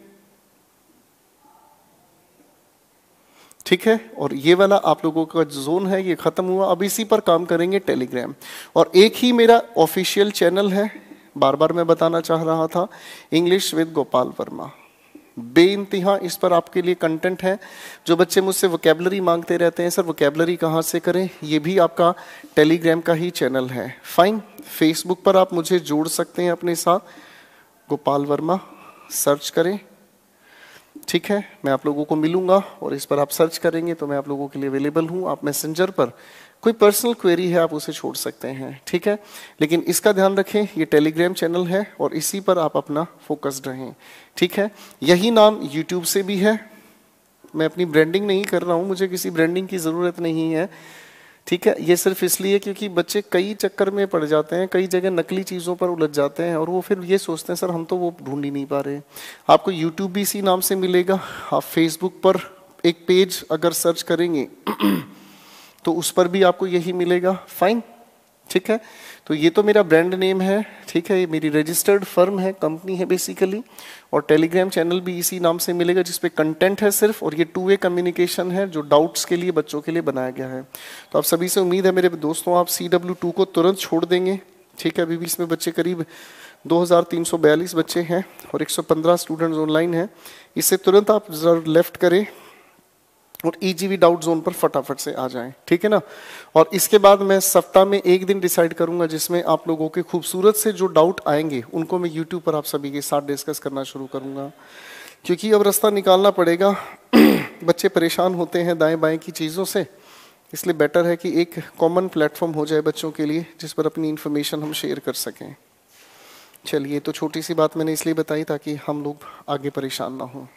ठीक है। और ये वाला आप लोगों का जोन है ये खत्म हुआ, अब इसी पर काम करेंगे टेलीग्राम। और एक ही मेरा ऑफिशियल चैनल है, बार बार मैं बताना चाह रहा था, इंग्लिश विद गोपाल वर्मा। बेइंतहा इस पर आपके लिए कंटेंट है। जो बच्चे मुझसे वोकैबलरी मांगते रहते हैं, सर वोकैबलरी कहाँ से करें, ये भी आपका टेलीग्राम का ही चैनल है। फाइन, फेसबुक पर आप मुझे जोड़ सकते हैं अपने साथ, गोपाल वर्मा सर्च करें, ठीक है। मैं आप लोगों को मिलूंगा और इस पर आप सर्च करेंगे तो मैं आप लोगों के लिए अवेलेबल हूँ। आप मैसेंजर पर कोई पर्सनल क्वेरी है आप उसे छोड़ सकते हैं, ठीक है। लेकिन इसका ध्यान रखें ये टेलीग्राम चैनल है और इसी पर आप अपना फोकस्ड रहें, ठीक है। यही नाम यूट्यूब से भी है, मैं अपनी ब्रांडिंग नहीं कर रहा हूँ, मुझे किसी ब्रांडिंग की ज़रूरत नहीं है, ठीक है। ये सिर्फ इसलिए क्योंकि बच्चे कई चक्कर में पड़ जाते हैं, कई जगह नकली चीज़ों पर उलझ जाते हैं और वो फिर ये सोचते हैं सर हम तो वो ढूंढ ही नहीं पा रहे। आपको यूट्यूब भी इसी नाम से मिलेगा, आप फेसबुक पर एक पेज अगर सर्च करेंगे तो उस पर भी आपको यही मिलेगा। फाइन, ठीक है। तो ये तो मेरा ब्रांड नेम है, ठीक है, ये मेरी रजिस्टर्ड फर्म है, कंपनी है बेसिकली। और टेलीग्राम चैनल भी इसी नाम से मिलेगा जिसपे कंटेंट है सिर्फ, और ये टू वे कम्युनिकेशन है जो डाउट्स के लिए बच्चों के लिए बनाया गया है। तो आप सभी से उम्मीद है मेरे दोस्तों आप सी डब्ल्यू टू को तुरंत छोड़ देंगे, ठीक है। अभी भी इसमें बच्चे करीब दो हज़ार तीन सौ बयालीस बच्चे हैं और एक सौ पंद्रह स्टूडेंट्स ऑनलाइन हैं। इससे तुरंत आप जरा लेफ्ट करें और ईजीवी डाउट जोन पर फटाफट से आ जाएं, ठीक है ना। और इसके बाद मैं सप्ताह में एक दिन डिसाइड करूंगा जिसमें आप लोगों के खूबसूरत से जो डाउट आएंगे उनको मैं यूट्यूब पर आप सभी के साथ डिस्कस करना शुरू करूंगा, क्योंकि अब रास्ता निकालना पड़ेगा। बच्चे परेशान होते हैं दाएं बाएं की चीज़ों से, इसलिए बेटर है कि एक कॉमन प्लेटफॉर्म हो जाए बच्चों के लिए जिस पर अपनी इन्फॉर्मेशन हम शेयर कर सकें। चलिए, तो छोटी सी बात मैंने इसलिए बताई ताकि हम लोग आगे परेशान ना हों।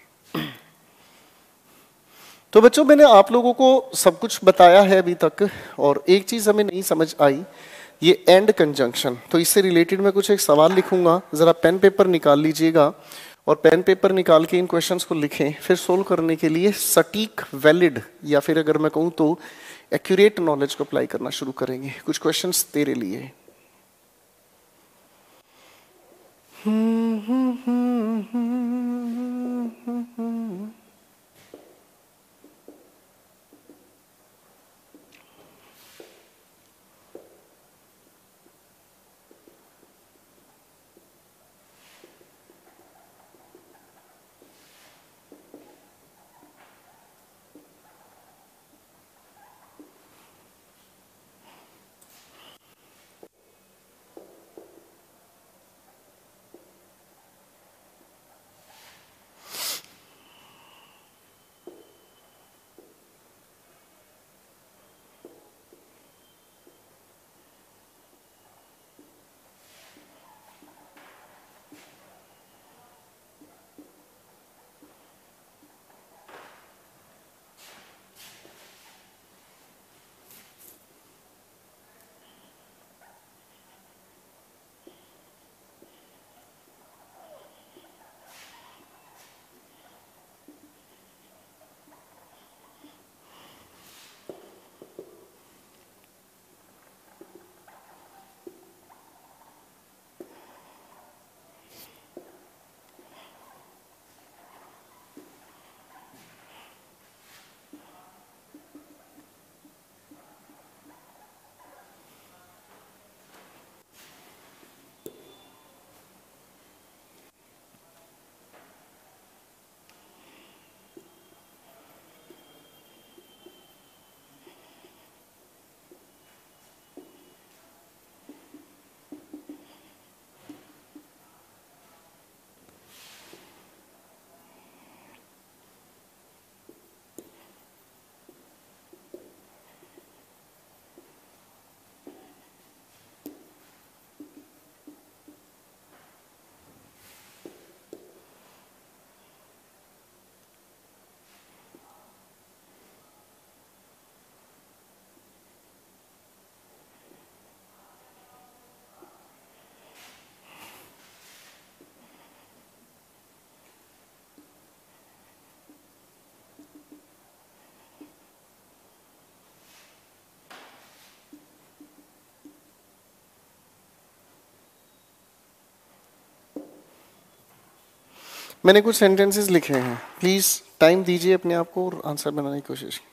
तो बच्चों मैंने आप लोगों को सब कुछ बताया है अभी तक, और एक चीज़ हमें नहीं समझ आई, ये एंड कंजंक्शन। तो इससे रिलेटेड मैं कुछ एक सवाल लिखूंगा, ज़रा पेन पेपर निकाल लीजिएगा और पेन पेपर निकाल के इन क्वेश्चंस को लिखें। फिर सोल्व करने के लिए सटीक, वैलिड, या फिर अगर मैं कहूँ तो एक्यूरेट नॉलेज को अप्लाई करना शुरू करेंगे। कुछ क्वेश्चंस तेरे लिए। मैंने कुछ सेंटेंसेस लिखे हैं, प्लीज टाइम दीजिए अपने आप को और आंसर बनाने की कोशिश कीजिए।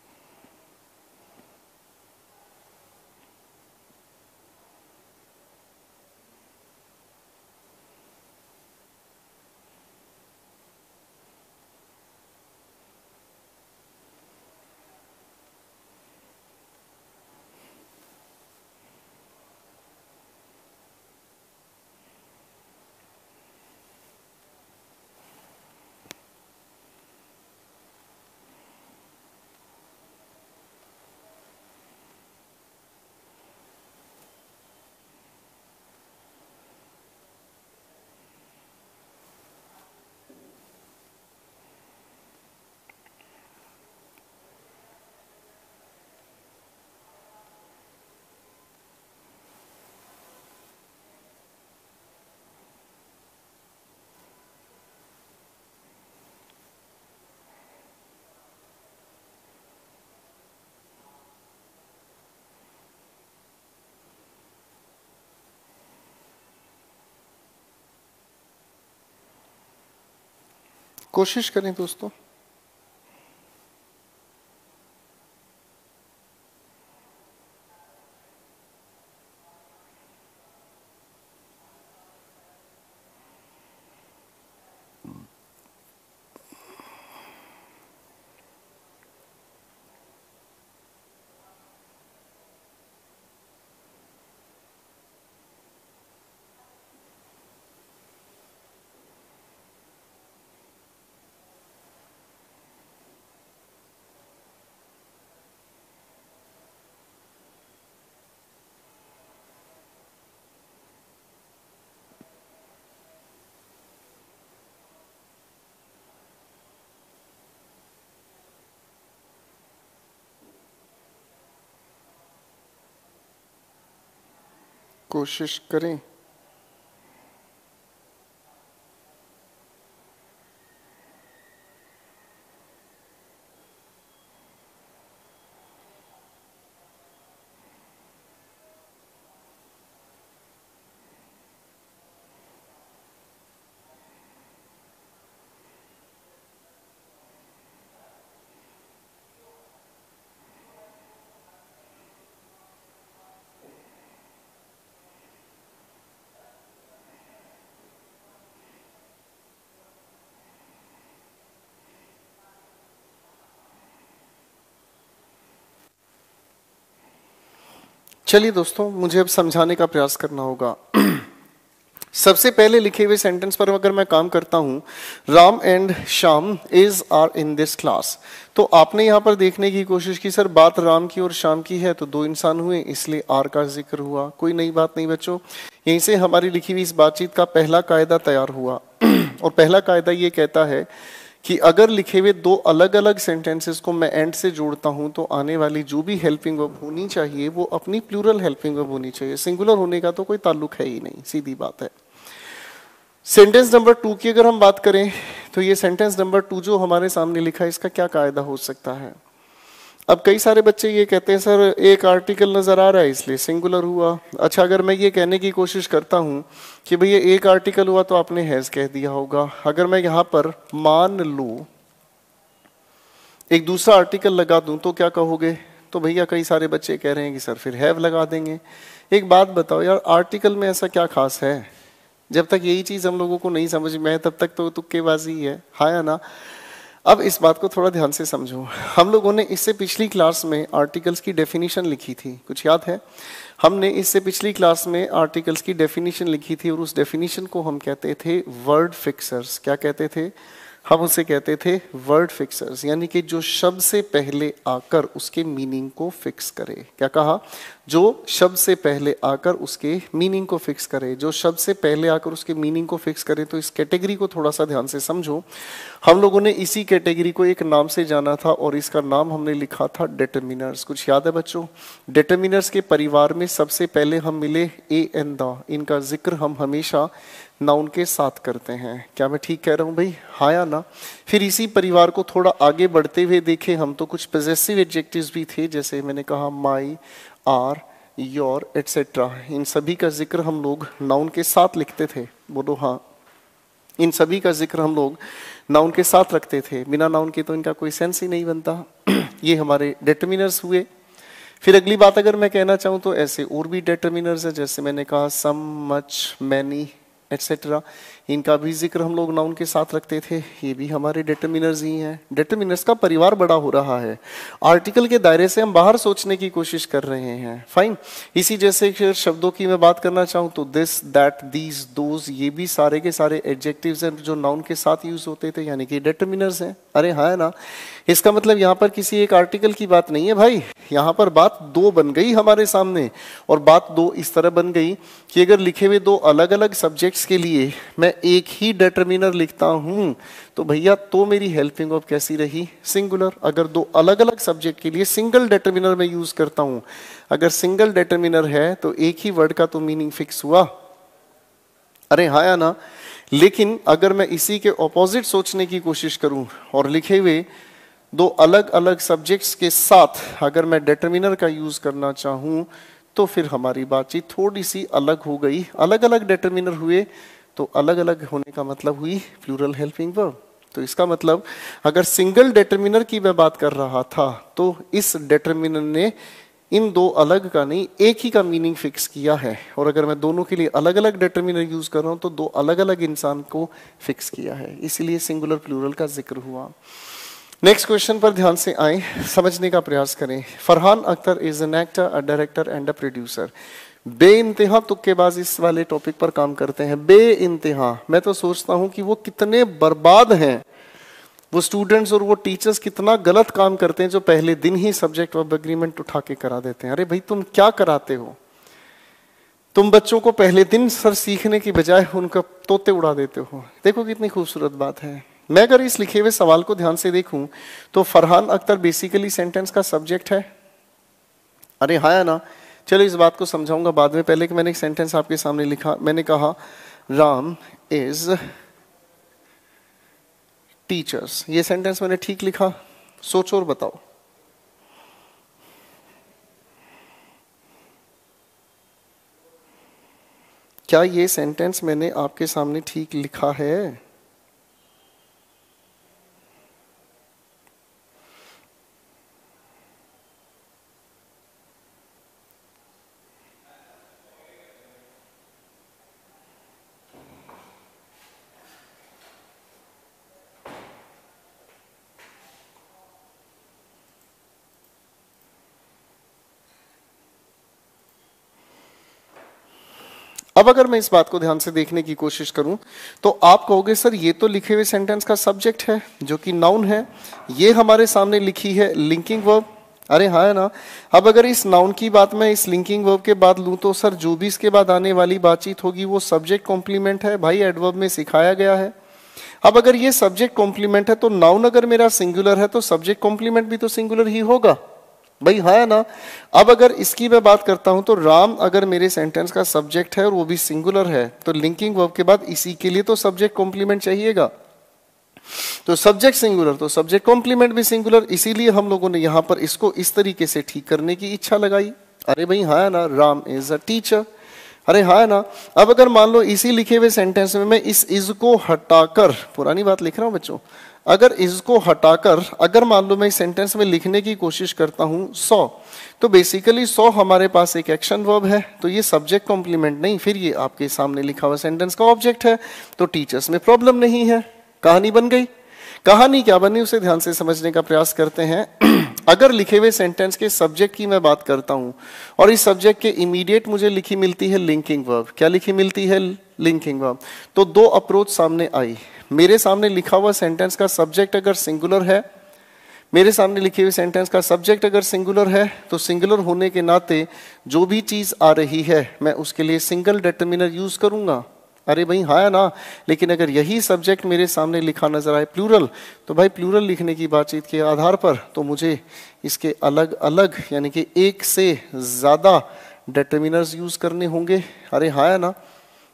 कोशिश करें दोस्तों। कोशिश करें। चलिए दोस्तों, मुझे अब समझाने का प्रयास करना होगा। सबसे पहले लिखे हुए सेंटेंस पर अगर मैं काम करता हूं, Ram and Shyam is are in this class, तो आपने यहां पर देखने की कोशिश की सर बात राम की और श्याम की है, तो दो इंसान हुए इसलिए आर का जिक्र हुआ। कोई नई बात नहीं बच्चों, यहीं से हमारी लिखी हुई इस बातचीत का पहला कायदा तैयार हुआ। और पहला कायदा ये कहता है कि अगर लिखे हुए दो अलग अलग सेंटेंसेस को मैं एंड से जोड़ता हूं तो आने वाली जो भी हेल्पिंग वर्ब होनी चाहिए वो अपनी प्लूरल हेल्पिंग वर्ब होनी चाहिए, सिंगुलर होने का तो कोई ताल्लुक है ही नहीं, सीधी बात है। सेंटेंस नंबर टू की अगर हम बात करें तो ये सेंटेंस नंबर टू जो हमारे सामने लिखा है इसका क्या कायदा हो सकता है। अब कई सारे बच्चे ये कहते हैं सर एक आर्टिकल नजर आ रहा है इसलिए सिंगुलर हुआ। अच्छा, अगर मैं ये कहने की कोशिश करता हूं कि भैया एक आर्टिकल हुआ तो आपने हैज कह दिया होगा। अगर मैं यहां पर मान लूं एक दूसरा आर्टिकल लगा दूं तो क्या कहोगे, तो भैया कई सारे बच्चे कह रहे हैं कि सर फिर हैव लगा देंगे। एक बात बताओ यार, आर्टिकल में ऐसा क्या खास है? जब तक यही चीज हम लोगों को नहीं समझ में है तब तक तो तुक्केबाजी है, हाँ या ना। अब इस बात को थोड़ा ध्यान से समझो। हम लोगों ने इससे पिछली क्लास में आर्टिकल्स की डेफिनेशन लिखी थी, कुछ याद है? हमने इससे पिछली क्लास में आर्टिकल्स की डेफिनेशन लिखी थी और उस डेफिनेशन को हम कहते थे वर्ड फिक्सर्स। क्या कहते थे? हम उसे कहते थे वर्ड फिक्सर्स, यानी कि जो शब्द से पहले आकर उसके मीनिंग को फिक्स करे। क्या कहा? जो शब्द से पहले आकर उसके मीनिंग को फिक्स करे, जो शब्द से पहले आकर उसके मीनिंग को फिक्स करे। तो इस कैटेगरी को थोड़ा सा ध्यान से समझो। हम लोगों ने इसी कैटेगरी को एक नाम से जाना था और इसका नाम हमने लिखा था डिटरमिनर्स। कुछ याद है बच्चों? डिटरमिनर्स के परिवार में सबसे पहले हम मिले ए एंड द। इनका जिक्र हम हमेशा नाउन के साथ करते हैं। क्या मैं ठीक कह रहा हूं भाई, हाँ या ना? फिर इसी परिवार को थोड़ा आगे बढ़ते हुए देखे हम तो कुछ पॉजेसिव एडजेक्टिव्स भी थे, जैसे मैंने कहा माई, आर, योर एटसेट्रा। इन सभी का जिक्र हम लोग नाउन के साथ लिखते थे। बोलो हाँ। इन सभी का जिक्र हम लोग नाउन के साथ रखते थे, बिना नाउन के तो इनका कोई सेंस ही नहीं बनता। ये हमारे डिटरमिनर्स हुए। फिर अगली बात अगर मैं कहना चाहूँ तो ऐसे और भी डिटरमिनर्स है, जैसे मैंने कहा सम, मच, मैनी एटसेट्रा, इनका भी जिक्र हम लोग नाउन के साथ रखते थे, ये भी हमारे डिटरमिनर्स ही हैं। डिटरमिनर्स का परिवार बड़ा हो रहा है, आर्टिकल के दायरे से हम बाहर सोचने की कोशिश कर रहे हैं। फाइन। इसी जैसे शब्दों की मैं बात करना चाहूँ तो दिस, दैट, दीज, दोज, ये भी सारे के सारे एडजेक्टिव्स हैं जो नाउन के साथ यूज होते थे, यानी कि डिटरमिनर्स हैं। अरे हाँ ना, इसका मतलब यहाँ पर किसी एक आर्टिकल की बात नहीं है भाई, यहाँ पर बात दो बन गई हमारे सामने। और बात दो इस तरह बन गई कि अगर लिखे हुए दो अलग अलग सब्जेक्ट्स के लिए मैं एक ही डिटरमिनर लिखता हूं तो भैया तो मेरी हेल्पिंग वर्ब कैसी रही? सिंगुलर। अगर दो अलग अलग सब्जेक्ट के लिए सिंगल डिटरमिनर में यूज करता हूं, अगर सिंगल डिटरमिनर है तो एक ही वर्ड का तो मीनिंग फिक्स हुआ। अरे हाँ या ना। लेकिन अगर मैं इसी के ऑपोजिट सोचने की कोशिश करूं और लिखे हुए दो अलग अलग सब्जेक्ट्स के साथ अगर मैं डिटरमिनर का यूज करना चाहूं तो फिर हमारी बातचीत थोड़ी सी अलग हो गई। अलग अलग डिटरमिनर हुए तो अलग अलग होने का मतलब हुई प्लूरल हेल्पिंग वर्ब। तो इसका मतलब अगर सिंगल डिटरमिनर की मैं बात कर रहा था तो इस डिटरमिनर ने इन दो अलग का नहीं एक ही का मीनिंग फिक्स किया है, और अगर मैं दोनों के लिए अलग अलग डिटरमिनर यूज कर रहा हूं तो दो अलग अलग इंसान को फिक्स किया है, इसलिए सिंगुलर प्लूरल का जिक्र हुआ। नेक्स्ट क्वेश्चन पर ध्यान से आए, समझने का प्रयास करें। Farhan Akhtar is an actor, a director and a producer. बे इंतहा तुक्केबाज इस वाले टॉपिक पर काम करते हैं। बे इंतहा, मैं तो सोचता हूं कि वो कितने बर्बाद हैं, वो स्टूडेंट्स और वो टीचर्स कितना गलत काम करते हैं जो पहले दिन ही सब्जेक्ट वर्ब एग्रीमेंट उठा के करा देते हैं। अरे भाई तुम क्या कराते हो? तुम बच्चों को पहले दिन सर सीखने की बजाय उनका तोते उड़ा देते हो। देखो कितनी खूबसूरत बात है। मैं अगर इस लिखे हुए सवाल को ध्यान से देखूं तो फरहान अख्तर बेसिकली सेंटेंस का सब्जेक्ट है। अरे हाँ या ना। चलो इस बात को समझाऊंगा बाद में, पहले कि मैंने एक सेंटेंस आपके सामने लिखा। मैंने कहा राम इज टीचर्स, ये सेंटेंस मैंने ठीक लिखा? सोचो और बताओ। क्या ये सेंटेंस मैंने आपके सामने ठीक लिखा है? अब अगर मैं इस बात को ध्यान से देखने की कोशिश करूं तो आप कहोगे सर ये तो लिखे हुए सेंटेंस का सब्जेक्ट है जो कि नाउन है, ये हमारे सामने लिखी है लिंकिंग वर्ब। अरे हाँ है ना। अब अगर इस नाउन की बात मैं इस लिंकिंग वर्ब के बाद लूं तो सर जो भी इसके बाद आने वाली बातचीत होगी वो सब्जेक्ट कॉम्प्लीमेंट है, भाई एडवर्ब में सिखाया गया है। अब अगर ये सब्जेक्ट कॉम्प्लीमेंट है तो नाउन अगर मेरा सिंगुलर है तो सब्जेक्ट कॉम्प्लीमेंट भी तो सिंगुलर ही होगा, भाई हाँ ना। अब अगर इसकी मैं बात करता हूं तो राम अगर मेरे सेंटेंस का सब्जेक्ट है और वो भी सिंगुलर है तो लिंकिंग वर्ब के बाद इसी के लिए तो सब्जेक्ट कॉम्प्लीमेंट चाहिएगा। तो सब्जेक्ट सिंगुलर तो सब्जेक्ट कॉम्प्लीमेंट भी सिंगुलर, इसीलिए हम लोगों ने यहां पर इसको इस तरीके से ठीक करने की इच्छा लगाई। अरे भाई हाँ ना, राम इज अ टीचर। अरे हाँ ना। अब अगर मान लो इसी लिखे हुए सेंटेंस में मैं इस इज को हटाकर, पुरानी बात लिख रहा हूं बच्चों, अगर इसको हटाकर अगर मान लो मैं इस सेंटेंस में लिखने की कोशिश करता हूं सौ, तो बेसिकली सौ हमारे पास एक एक्शन वर्ब है, तो ये सब्जेक्ट कॉम्प्लीमेंट नहीं, फिर ये आपके सामने लिखा हुआ सेंटेंस का ऑब्जेक्ट है। तो टीचर्स में प्रॉब्लम नहीं है, कहानी बन गई। कहानी क्या बनी उसे ध्यान से समझने का प्रयास करते हैं। अगर लिखे हुए सेंटेंस के सब्जेक्ट की मैं बात करता हूं और इस सब्जेक्ट के इमीडिएट मुझे लिखी मिलती है लिंकिंग वर्ब। क्या लिखी मिलती है? Linking verb. तो दो अप्रोच सामने आई। मेरे सामने लिखा हुआ सेंटेंस का सब्जेक्ट अगर सिंगुलर है, मेरे सामने लिखे हुए सेंटेंस का सब्जेक्ट अगर सिंगुलर है तो सिंगुलर होने के नाते जो भी चीज आ रही है मैं उसके लिए सिंगल डिटरमिनर यूज करूंगा। अरे भाई हाँ ना। लेकिन अगर यही सब्जेक्ट मेरे सामने लिखा नजर आए प्लूरल, तो भाई प्लूरल लिखने की बातचीत के आधार पर तो मुझे इसके अलग अलग यानी कि एक से ज्यादा डिटरमिनर्स यूज करने होंगे। अरे हाँ ना।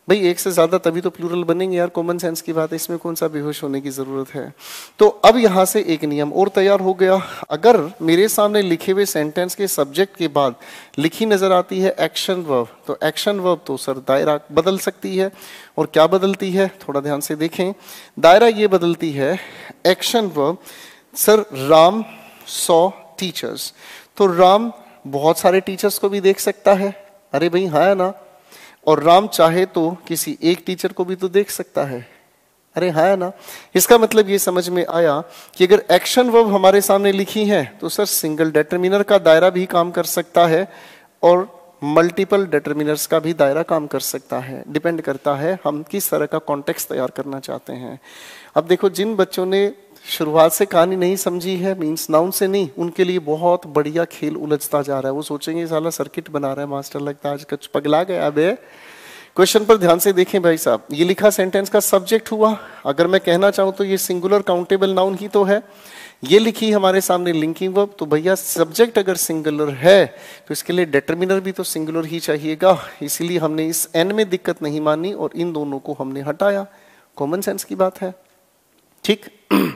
भाई एक से ज्यादा तभी तो प्लूरल बनेंगे यार, कॉमन सेंस की बात है, इसमें कौन सा बेहोश होने की जरूरत है। तो अब यहां से एक नियम और तैयार हो गया, अगर मेरे सामने लिखे हुए सेंटेंस के सब्जेक्ट के बाद लिखी नजर आती है एक्शन वर्ब, तो एक्शन वर्ब तो सर दायरा बदल सकती है। और क्या बदलती है, थोड़ा ध्यान से देखें, दायरा ये बदलती है action verb. Sir Ram saw teachers, तो राम बहुत सारे टीचर्स को भी देख सकता है, अरे भाई हाँ है ना, और राम चाहे तो किसी एक टीचर को भी तो देख सकता है, अरे हाँ है ना। इसका मतलब ये समझ में आया कि अगर एक्शन वर्ब हमारे सामने लिखी है तो सर सिंगल डिटरमिनर का दायरा भी काम कर सकता है और मल्टीपल डिटरमिनर्स का भी दायरा काम कर सकता है, डिपेंड करता है हम किस तरह का कॉन्टेक्स्ट तैयार करना चाहते हैं। अब देखो, जिन बच्चों ने शुरुआत से कहानी नहीं समझी है, मीन्स नाउन से नहीं, उनके लिए बहुत बढ़िया खेल उलझता जा रहा है। वो सोचेंगे साला सर्किट बना रहा है मास्टर, लगता है आज कुछ पगला गया बे। क्वेश्चन पर ध्यान से देखें भाई साहब, ये लिखा सेंटेंस का सब्जेक्ट हुआ, अगर मैं कहना चाहूं तो ये सिंगुलर काउंटेबल नाउन ही तो है। ये लिखी हमारे सामने लिंकिंग वर्ब, तो भैया सब्जेक्ट अगर सिंगुलर है तो इसके लिए डिटरमिनर भी तो सिंगुलर ही चाहिएगा, इसीलिए हमने इस एन में दिक्कत नहीं मानी और इन दोनों को हमने हटाया। कॉमन सेंस की बात है, ठीक।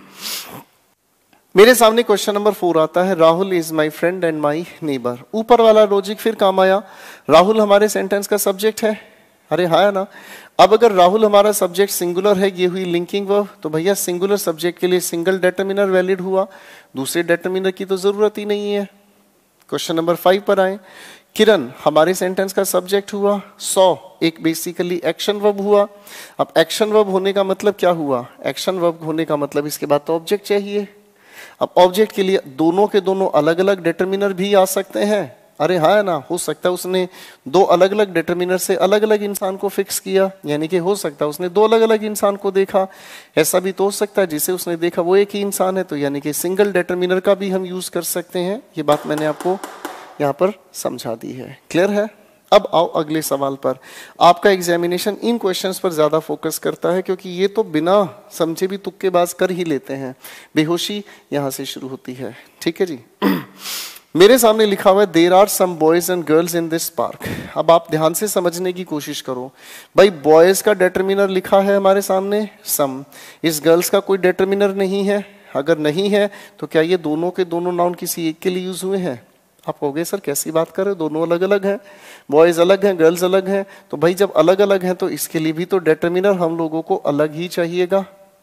मेरे सामने क्वेश्चन नंबर फोर आता है, Rahul is my friend and my neighbour. ऊपर वाला लॉजिक फिर काम आया, राहुल हमारे सेंटेंस का सब्जेक्ट है, अरे हाँ है ना। अब अगर राहुल हमारा सब्जेक्ट सिंगुलर है, ये हुई लिंकिंग वर्ब, तो भैया सिंगुलर सब्जेक्ट के लिए सिंगल डिटरमिनर वैलिड हुआ, दूसरे डिटरमिनर की तो जरूरत ही नहीं है। क्वेश्चन नंबर फाइव पर आए, किरण हमारे सेंटेंस का सब्जेक्ट हुआ, सॉ एक बेसिकली एक्शन वर्ब हुआ। अब एक्शन वर्ब होने का मतलब क्या हुआ, एक्शन वर्ब होने का मतलब इसके बाद तो ऑब्जेक्ट चाहिए। अब ऑब्जेक्ट के लिए दोनों के दोनों अलग अलग डिटरमिनर भी आ सकते हैं, अरे हाँ है ना, हो सकता है उसने दो अलग अलग डिटरमिनर से अलग अलग इंसान को फिक्स किया, यानी कि हो सकता है उसने दो अलग अलग इंसान को देखा। ऐसा भी तो हो सकता है जिसे उसने देखा वो एक ही इंसान है, तो यानी कि सिंगल डिटरमिनर का भी हम यूज कर सकते हैं। ये बात मैंने आपको यहाँ पर समझा दी है, क्लियर है। अब आओ अगले सवाल पर। आपका एग्जामिनेशन इन क्वेश्चंस पर ज्यादा फोकस करता है क्योंकि ये तो बिना समझे भी तुक्केबाज कर ही लेते हैं, बेहोशी यहां से शुरू होती है, ठीक है जी। मेरे सामने लिखा हुआ है, there are some boys and girls in this park. अब आप ध्यान से समझने की कोशिश करो, भाई बॉयज का डिटरमिनर लिखा है हमारे सामने सम, इस गर्ल्स का कोई डिटरमिनर नहीं है। अगर नहीं है तो क्या ये दोनों के दोनों नाउन किसी एक के लिए यूज हुए हैं? आप कहोगे सर कैसी बात कर रहे हो, दोनों अलग अलग हैं, बॉयज अलग हैं गर्ल्स अलग हैं। तो भाई जब अलग अलग हैं तो इसके लिए भी तो डिटरमिनर हम लोगों को अलग ही चाहिएगा,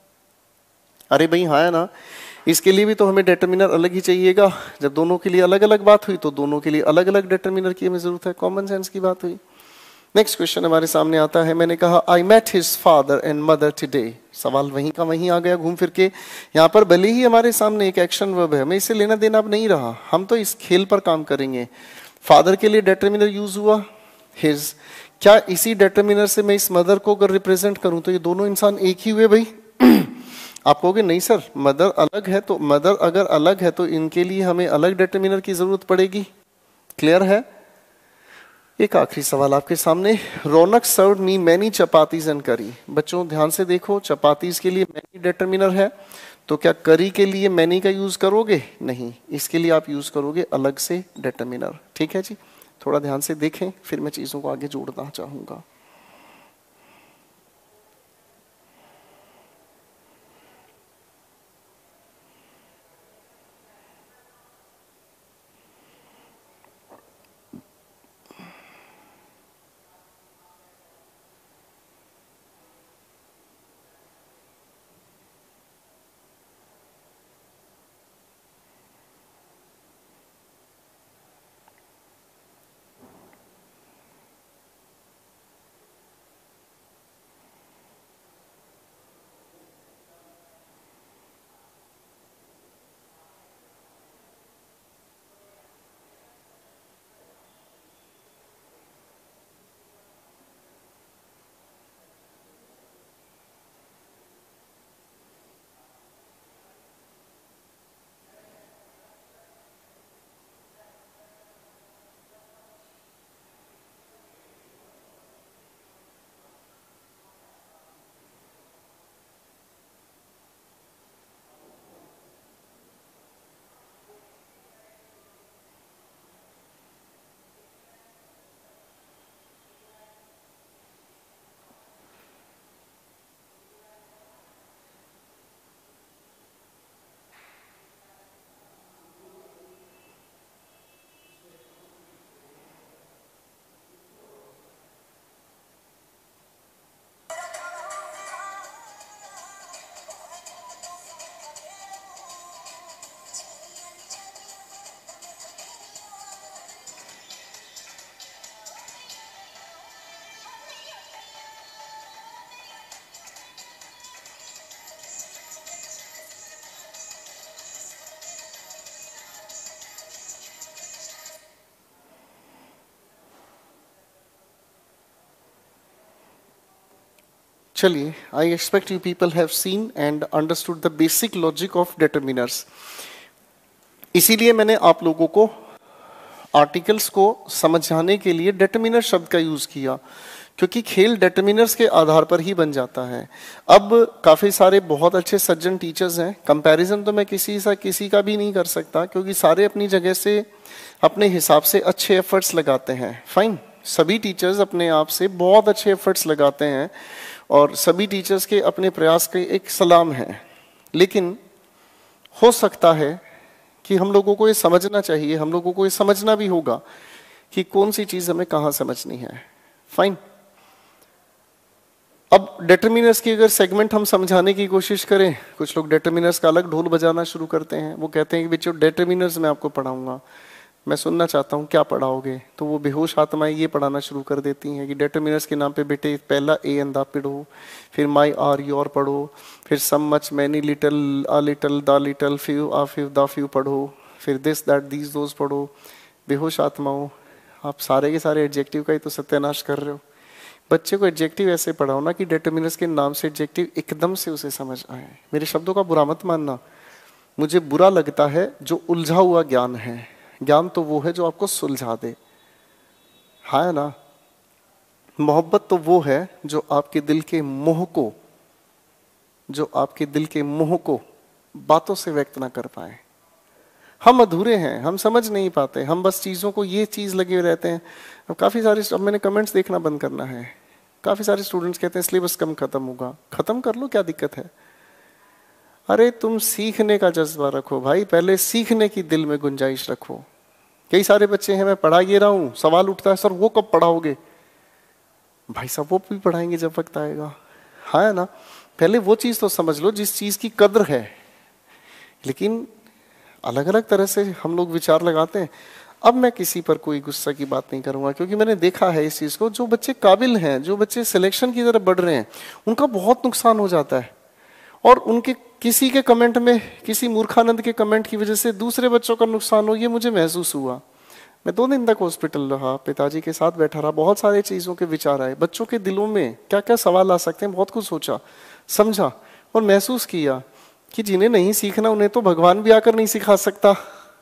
अरे भाई हाँ है ना, इसके लिए भी तो हमें डिटरमिनर अलग ही चाहिएगा। जब दोनों के लिए अलग अलग बात हुई तो दोनों के लिए अलग अलग डिटरमिनर की हमें जरूरत है, कॉमन सेंस की बात हुई। नेक्स्ट क्वेश्चन हमारे सामने आता है, मैंने कहा I met his father and mother today. सवाल वहीं का वहीं आ गया घूम फिर के। यहाँ पर भले ही हमारे सामने एक एक्शन वर्ब है, हमें इससे लेना देना अब नहीं रहा, हम तो इस खेल पर काम करेंगे। फादर के लिए डिटरमिनर यूज हुआ हिज, क्या इसी डिटरमिनर से मैं इस मदर को अगर रिप्रेजेंट करूं तो ये दोनों इंसान एक ही हुए भाई? आप कहोगे नहीं सर मदर अलग है, तो मदर अगर अलग है तो इनके लिए हमें अलग डिटरमिनर की जरूरत पड़ेगी, क्लियर है। एक आखिरी सवाल आपके सामने, Raunak served me many chapatis and curry. बच्चों ध्यान से देखो, चपातीज के लिए मैनी डिटरमिनर है, तो क्या करी के लिए मैनी का यूज करोगे? नहीं, इसके लिए आप यूज करोगे अलग से डिटरमिनर, ठीक है जी। थोड़ा ध्यान से देखें, फिर मैं चीजों को आगे जोड़ना चाहूंगा। चलिए, I expect you people have seen and understood the basic logic of determiners. इसीलिए मैंने आप लोगों को आर्टिकल्स को समझाने के लिए डिटर्मिनर शब्द का यूज किया, क्योंकि खेल डिटर्मिनर्स के आधार पर ही बन जाता है। अब काफी सारे बहुत अच्छे सज्जन टीचर्स हैं, कंपैरिजन तो मैं किसी सा किसी का भी नहीं कर सकता, क्योंकि सारे अपनी जगह से अपने हिसाब से अच्छे एफर्ट्स लगाते हैं। फाइन, सभी टीचर्स अपने आप से बहुत अच्छे एफर्ट्स लगाते हैं और सभी टीचर्स के अपने प्रयास के एक सलाम है। लेकिन हो सकता है कि हम लोगों को ये समझना चाहिए, हम लोगों को ये समझना भी होगा कि कौन सी चीज हमें कहाँ समझनी है। फाइन, अब डिटर्मिनर्स की अगर सेगमेंट हम समझाने की कोशिश करें, कुछ लोग डिटर्मिनर्स का अलग ढोल बजाना शुरू करते हैं। वो कहते हैं कि बच्चों डिटर्मिनर्स मैं आपको पढ़ाऊंगा। मैं सुनना चाहता हूँ क्या पढ़ाओगे? तो वो बेहोश आत्माएं ये पढ़ाना शुरू कर देती हैं कि डिटर्मिनर्स के नाम पे बेटे पहला ए एंड दा पढ़ो, फिर माई आर योर पढ़ो, फिर some much many little a little the little few a few the few पढ़ो, फिर दिस दैट दीज दोज पढ़ो। बेहोश आत्माओं, आप सारे के सारे एडजेक्टिव का ही तो सत्यानाश कर रहे हो। बच्चे को एडजेक्टिव ऐसे पढ़ाओ ना कि डिटर्मिनर्स के नाम से एडजेक्टिव एकदम से उसे समझ आए। मेरे शब्दों का बुरा मत मानना, मुझे बुरा लगता है जो उलझा हुआ ज्ञान है। ज्ञान तो वो है जो आपको सुलझा दे, है ना। मोहब्बत तो वो है जो आपके दिल के मोह को जो आपके दिल के मोह को बातों से व्यक्त ना कर पाए। हम अधूरे हैं, हम समझ नहीं पाते, हम बस चीज़ों को ये चीज़ लगे रहते हैं। अब काफ़ी सारे, अब मैंने कमेंट्स देखना बंद करना है। काफ़ी सारे स्टूडेंट्स कहते हैं सिलेबस कम खत्म होगा। खत्म कर लो, क्या दिक्कत है? अरे तुम सीखने का जज्बा रखो भाई, पहले सीखने की दिल में गुंजाइश रखो। कई सारे बच्चे हैं, मैं पढ़ा ये रहा हूँ, सवाल उठता है सर वो कब पढ़ाओगे? भाई साहब वो भी पढ़ाएंगे जब वक्त आएगा, हाँ ना। पहले वो चीज़ तो समझ लो जिस चीज़ की कद्र है। लेकिन अलग अलग तरह से हम लोग विचार लगाते हैं। अब मैं किसी पर कोई गुस्सा की बात नहीं करूंगा, क्योंकि मैंने देखा है इस चीज़ को। जो बच्चे काबिल हैं, जो बच्चे सिलेक्शन की तरफ बढ़ रहे हैं, उनका बहुत नुकसान हो जाता है। और उनके किसी के कमेंट में, किसी मूर्खानंद के कमेंट की वजह से दूसरे बच्चों का नुकसान हो, ये मुझे महसूस हुआ। मैं दो दिन तक हॉस्पिटल रहा, पिताजी के साथ बैठा रहा, बहुत सारे चीज़ों के विचार आए। बच्चों के दिलों में क्या क्या सवाल आ सकते हैं, बहुत कुछ सोचा, समझा और महसूस किया कि जिन्हें नहीं सीखना उन्हें तो भगवान भी आकर नहीं सिखा सकता,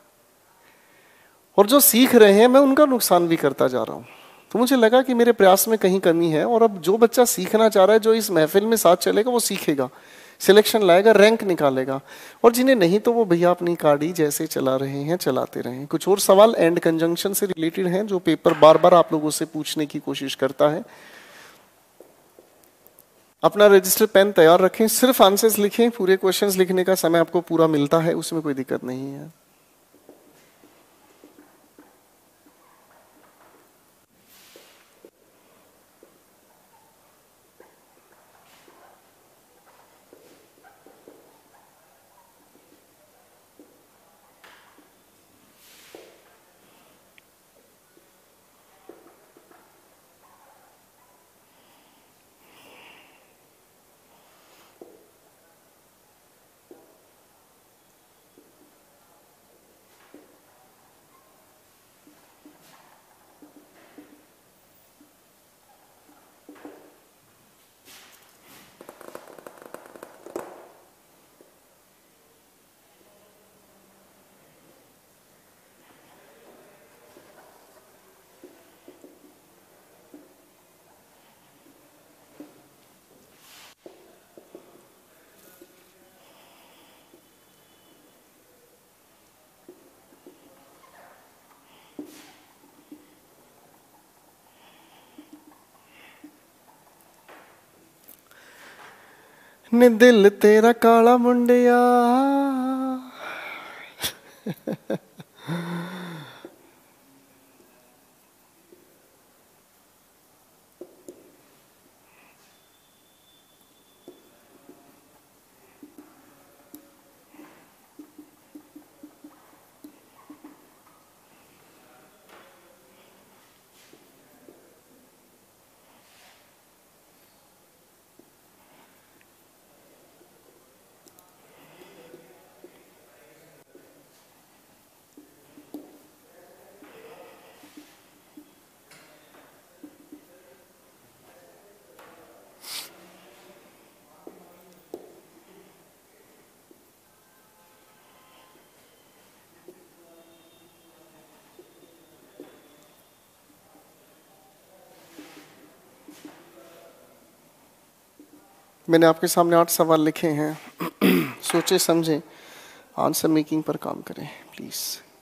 और जो सीख रहे हैं मैं उनका नुकसान भी करता जा रहा हूँ। तो मुझे लगा कि मेरे प्रयास में कहीं कमी है। और अब जो बच्चा सीखना चाह रहा है, जो इस महफिल में साथ चलेगा, वो सीखेगा, सिलेक्शन लाएगा, रैंक निकालेगा। और जिन्हें नहीं, तो वो भैया अपनी गाड़ी जैसे चला रहे हैं चलाते रहें। कुछ और सवाल एंड कंजंक्शन से रिलेटेड हैं जो पेपर बार बार आप लोगों से पूछने की कोशिश करता है। अपना रजिस्टर पेन तैयार रखें, सिर्फ आंसर्स लिखें। पूरे क्वेश्चंस लिखने का समय आपको पूरा मिलता है, उसमें कोई दिक्कत नहीं है। ने दिल तेरा काला मुंडिया मैंने आपके सामने आठ सवाल लिखे हैं। सोचे समझे, आंसर मेकिंग पर काम करें प्लीज।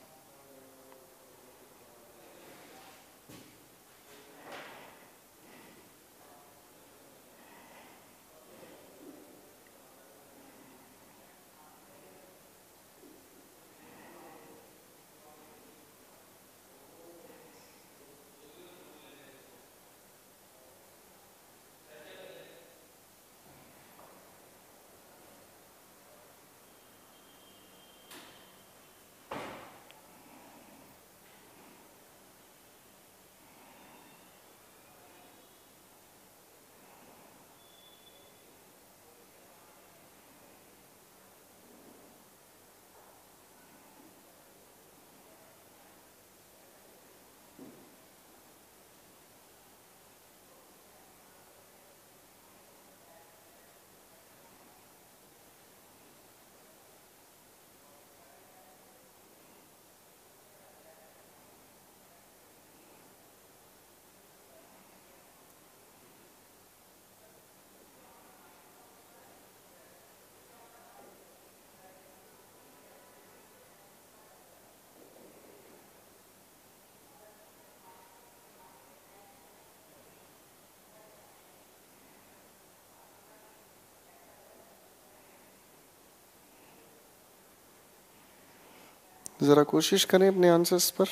जरा कोशिश करें अपने आंसर्स पर।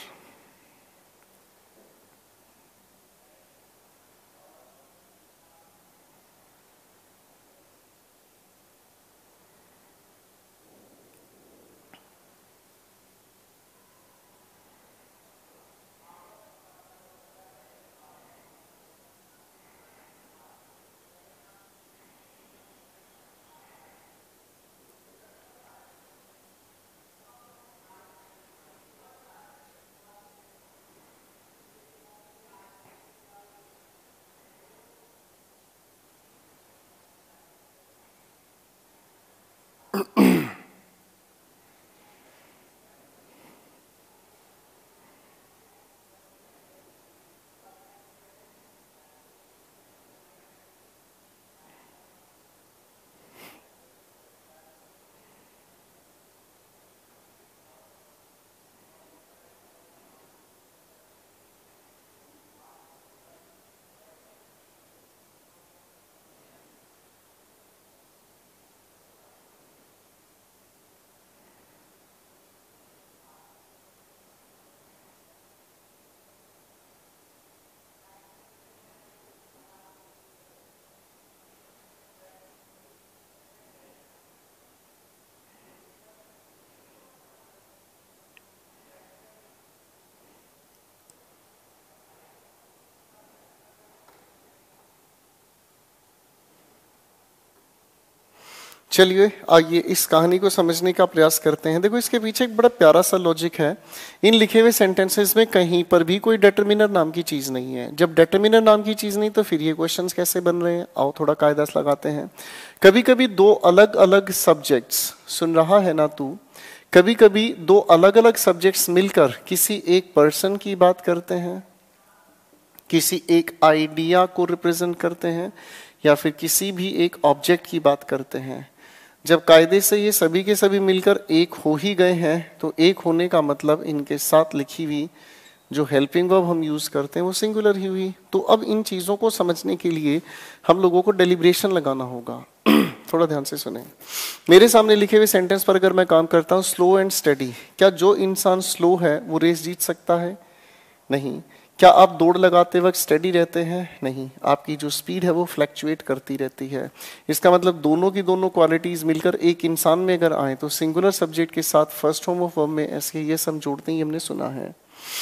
चलिए आइए इस कहानी को समझने का प्रयास करते हैं। देखो इसके पीछे एक बड़ा प्यारा सा लॉजिक है। इन लिखे हुए सेंटेंसेस में कहीं पर भी कोई डिटरमिनर नाम की चीज नहीं है। जब डिटरमिनर नाम की चीज नहीं तो फिर ये क्वेश्चंस कैसे बन रहे हैं? आओ थोड़ा कायदा लगाते हैं। कभी कभी दो अलग अलग सब्जेक्ट्स, सुन रहा है ना तू, कभी कभी दो अलग अलग सब्जेक्ट्स मिलकर किसी एक पर्सन की बात करते हैं, किसी एक आइडिया को रिप्रेजेंट करते हैं, या फिर किसी भी एक ऑब्जेक्ट की बात करते हैं। जब कायदे से ये सभी के सभी मिलकर एक हो ही गए हैं तो एक होने का मतलब इनके साथ लिखी हुई जो हेल्पिंग वर्ब हम यूज करते हैं वो सिंगुलर ही हुई। तो अब इन चीजों को समझने के लिए हम लोगों को डेलिब्रेशन लगाना होगा। थोड़ा ध्यान से सुने। मेरे सामने लिखे हुए सेंटेंस पर अगर मैं काम करता हूँ स्लो एंड स्टडी, क्या जो इंसान स्लो है वो रेस जीत सकता है? नहीं। क्या आप दौड़ लगाते वक्त स्टडी रहते हैं? नहीं। आपकी जो स्पीड है वो फ्लैक्चुएट करती रहती है। इसका मतलब दोनों की दोनों क्वालिटीज मिलकर एक इंसान में अगर आए तो सिंगुलर सब्जेक्ट के साथ फर्स्ट फॉर्म ऑफ वर्ब में ऐसे ये सब जोड़ते ही हमने सुना है।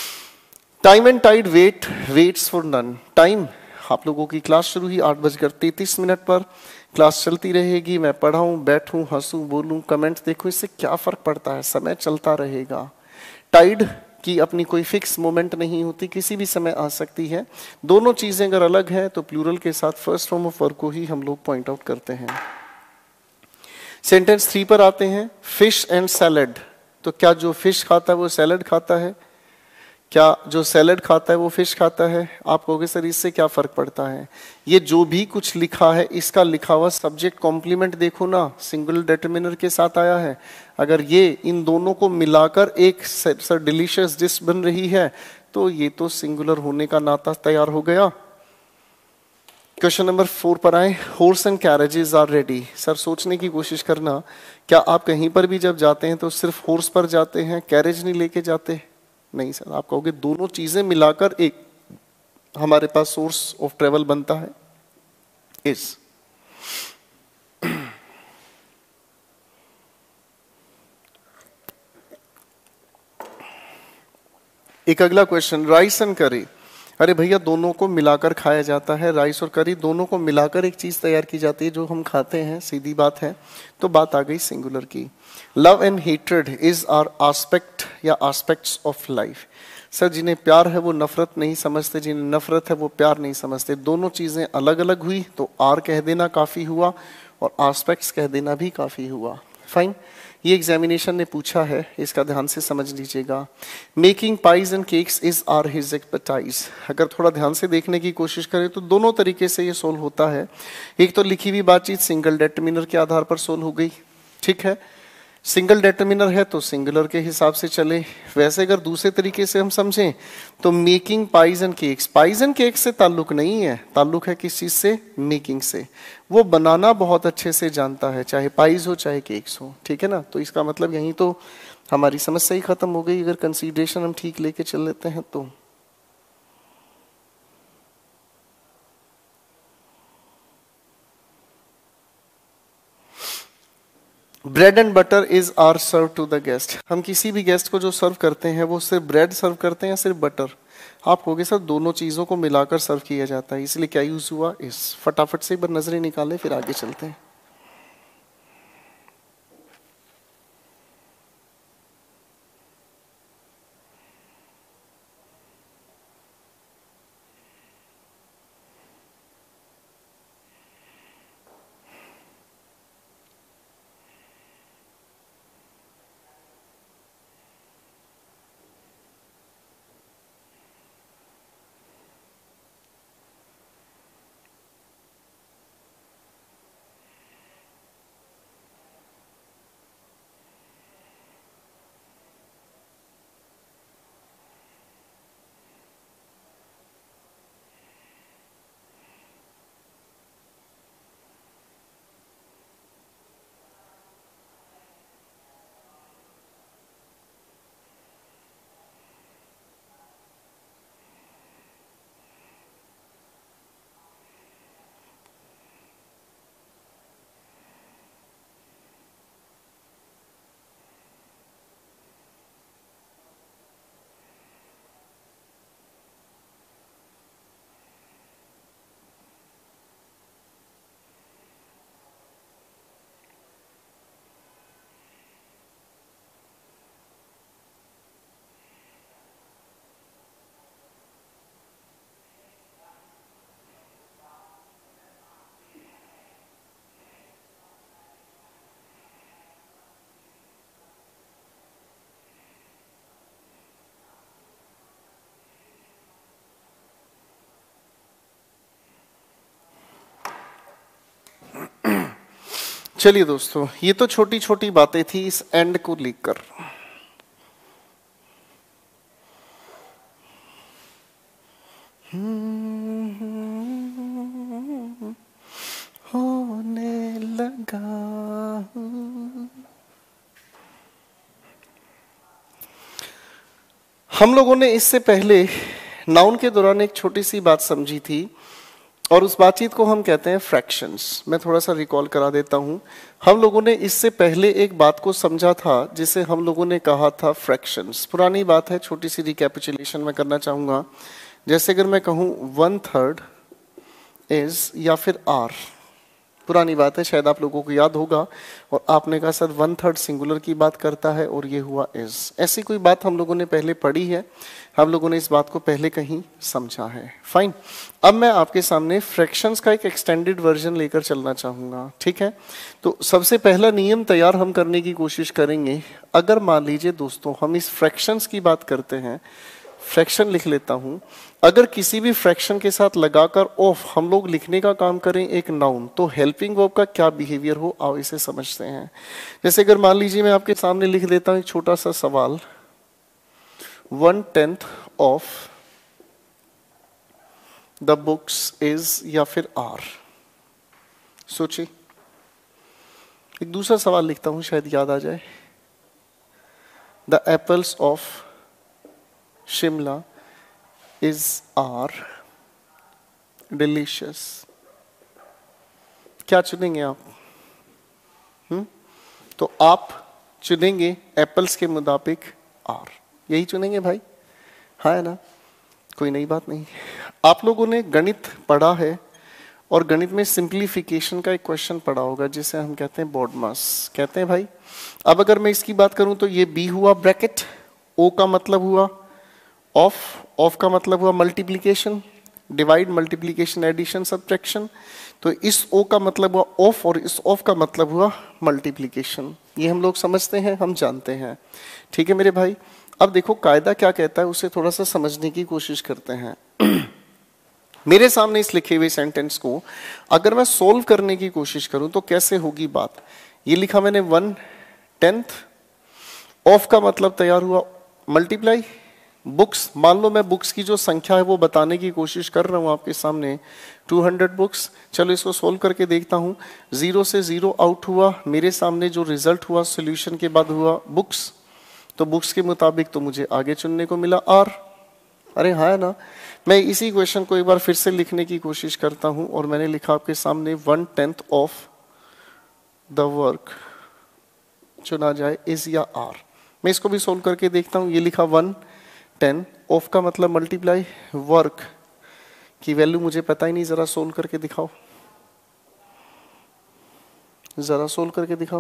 Time and tide wait waits for none. Time, आप लोगों की क्लास शुरू हुई आठ बजकर तैतीस मिनट पर, क्लास चलती रहेगी, मैं पढ़ाऊं, बैठूं, हंसूं, बोलूं, कमेंट देखूं, इससे क्या फर्क पड़ता है? समय चलता रहेगा। टाइड की अपनी कोई फिक्स मोमेंट नहीं होती, किसी भी समय आ सकती है। दोनों चीजें अगर अलग हैं तो प्लूरल के साथ फर्स्ट फॉर्म ऑफ वर्ब को ही हम लोग पॉइंट आउट करते हैं। सेंटेंस थ्री पर आते हैं, फिश एंड सैलड। तो क्या जो फिश खाता है वो सैलड खाता है? क्या जो सैलेड खाता है वो फिश खाता है? आप कहोगे सर इससे क्या फर्क पड़ता है? ये जो भी कुछ लिखा है इसका लिखा हुआ सब्जेक्ट कॉम्प्लीमेंट देखो ना, सिंगुलर डिटरमिनर के साथ आया है। अगर ये इन दोनों को मिलाकर एक सर डिलीशियस डिश बन रही है तो ये तो सिंगुलर होने का नाता तैयार हो गया। क्वेश्चन नंबर फोर पर आए। Horse and carriages are ready. Sir सोचने की कोशिश करना, क्या आप कहीं पर भी जब जाते हैं तो सिर्फ हॉर्स पर जाते हैं, कैरेज नहीं लेके जाते? नहीं सर, आप कहोगे दोनों चीजें मिलाकर एक हमारे पास सोर्स ऑफ ट्रेवल बनता है इस। एक अगला क्वेश्चन, राइस एंड करी। अरे भैया दोनों को मिलाकर खाया जाता है, राइस और करी दोनों को मिलाकर एक चीज तैयार की जाती है जो हम खाते हैं, सीधी बात है। तो बात आ गई सिंगुलर की। Love and hatred is are aspect या एस्पेक्ट्स ऑफ लाइफ। सर जिन्हें प्यार है वो नफरत नहीं समझते, जिन्हें नफरत है वो प्यार नहीं समझते। दोनों चीजें अलग अलग हुई तो आर कह देना काफी हुआ और एस्पेक्ट्स कह देना भी काफी हुआ। फाइन, ये एग्जामिनेशन ने पूछा है, इसका ध्यान से समझ लीजिएगा। Making pies and cakes is are his expertise. अगर थोड़ा ध्यान से देखने की कोशिश करें तो दोनों तरीके से ये सोल्व होता है। एक तो लिखी हुई बातचीत सिंगल डिटरमिनर के आधार पर सोल्व हो गई, ठीक है। सिंगल डिटरमिनर है तो सिंगुलर के हिसाब से चले। वैसे अगर दूसरे तरीके से हम समझें तो making pies and cakes, pies and cakes से ताल्लुक नहीं है, ताल्लुक है किस चीज से? मेकिंग से। वो बनाना बहुत अच्छे से जानता है, चाहे पाइज हो चाहे केक्स हो, ठीक है ना। तो इसका मतलब यहीं तो हमारी समस्या ही खत्म हो गई अगर कंसीडरेशन हम ठीक लेके चल लेते हैं तो। Bread and butter is are serve to the guest. हम किसी भी गेस्ट को जो सर्व करते हैं वो सिर्फ ब्रेड सर्व करते हैं या सिर्फ बटर? आप कहोगे सर दोनों चीजों को मिलाकर सर्व किया जाता है, इसलिए क्या यूज हुआ इस। फटाफट से एक बार नजरें निकालें फिर आगे चलते हैं। चलिए दोस्तों, ये तो छोटी छोटी बातें थी इस एंड को लेकर। होने लगा हम लोगों ने इससे पहले नाउन के दौरान एक छोटी सी बात समझी थी और उस बातचीत को हम कहते हैं फ्रैक्शंस। मैं थोड़ा सा रिकॉल करा देता हूं। हम लोगों ने इससे पहले एक बात को समझा था जिसे हम लोगों ने कहा था फ्रैक्शंस। पुरानी बात है, छोटी सी रिकैपिचुलेशन मैं करना चाहूंगा। जैसे अगर मैं कहूं वन थर्ड इज या फिर आर, पुरानी बात है, शायद आप लोगों को याद होगा, और आपने कहा सर वन थर्ड सिंगुलर की बात करता है और ये हुआ इज। ऐसी कोई बात हम लोगों ने पहले पढ़ी है, हम लोगों ने इस बात को पहले कहीं समझा है। फाइन, अब मैं आपके सामने फ्रैक्शंस का एक एक्सटेंडेड वर्जन लेकर चलना चाहूंगा, ठीक है। तो सबसे पहला नियम तैयार हम करने की कोशिश करेंगे। अगर मान लीजिए दोस्तों हम इस फ्रैक्शंस की बात करते हैं, फ्रैक्शन लिख लेता हूं। अगर किसी भी फ्रैक्शन के साथ लगाकर ऑफ हम लोग लिखने का काम करें एक नाउन, तो हेल्पिंग वर्ब का क्या बिहेवियर हो, आओ इसे समझते हैं। जैसे अगर मान लीजिए मैं आपके सामने लिख देता हूं एक छोटा सा सवाल, one tenth of the books is, या फिर आर। सोचिए। एक दूसरा सवाल लिखता हूं, शायद याद आ जाए, the apples of Shimla is are delicious. क्या चुनेंगे आप? हम्म तो आप चुनेंगे एप्पल्स के मुताबिक आर, यही चुनेंगे भाई, हाँ है ना, कोई नई बात नहीं। आप लोगों ने गणित पढ़ा है और गणित में सिंप्लीफिकेशन का एक क्वेश्चन पढ़ा होगा जिसे हम कहते हैं बॉडमास कहते हैं भाई। अब अगर मैं इसकी बात करूं तो ये बी हुआ ब्रैकेट, ओ का मतलब हुआ ऑफ, ऑफ का मतलब हुआ multiplication, divide, multiplication, addition, subtraction. तो इस ओ का मतलब हुआ ऑफ और इस ऑफ का मतलब हुआ मल्टीप्लिकेशन। ये हम लोग समझते हैं, हम जानते हैं, ठीक है मेरे भाई। अब देखो कायदा क्या कहता है, उसे थोड़ा सा समझने की कोशिश करते हैं। मेरे सामने इस लिखे हुए सेंटेंस को अगर मैं सोल्व करने की कोशिश करूं तो कैसे होगी बात। ये लिखा मैंने वन टेंथ, ऑफ का मतलब तैयार हुआ मल्टीप्लाई, बुक्स, मान लो मैं बुक्स की जो संख्या है वो बताने की कोशिश कर रहा हूं आपके सामने, टू हंड्रेड बुक्स। चलो इसको सोल्व करके देखता हूं। जीरो से जीरो आउट हुआ, मेरे सामने जो रिजल्ट हुआ सॉल्यूशन के बाद हुआ बुक्स, तो बुक्स के मुताबिक तो मुझे आगे चुनने को मिला आर। अरे हाँ है ना। मैं इसी क्वेश्चन को एक बार फिर से लिखने की कोशिश करता हूं और मैंने लिखा आपके सामने one tenth of the work चुना जाए इज या आर। मैं इसको भी सोल्व करके देखता हूं। ये लिखा वन टेन, ऑफ का मतलब मल्टीप्लाई, वर्क की वैल्यू मुझे पता ही नहीं, जरा सोल्व करके दिखाओ, जरा सोल्व करके दिखाओ।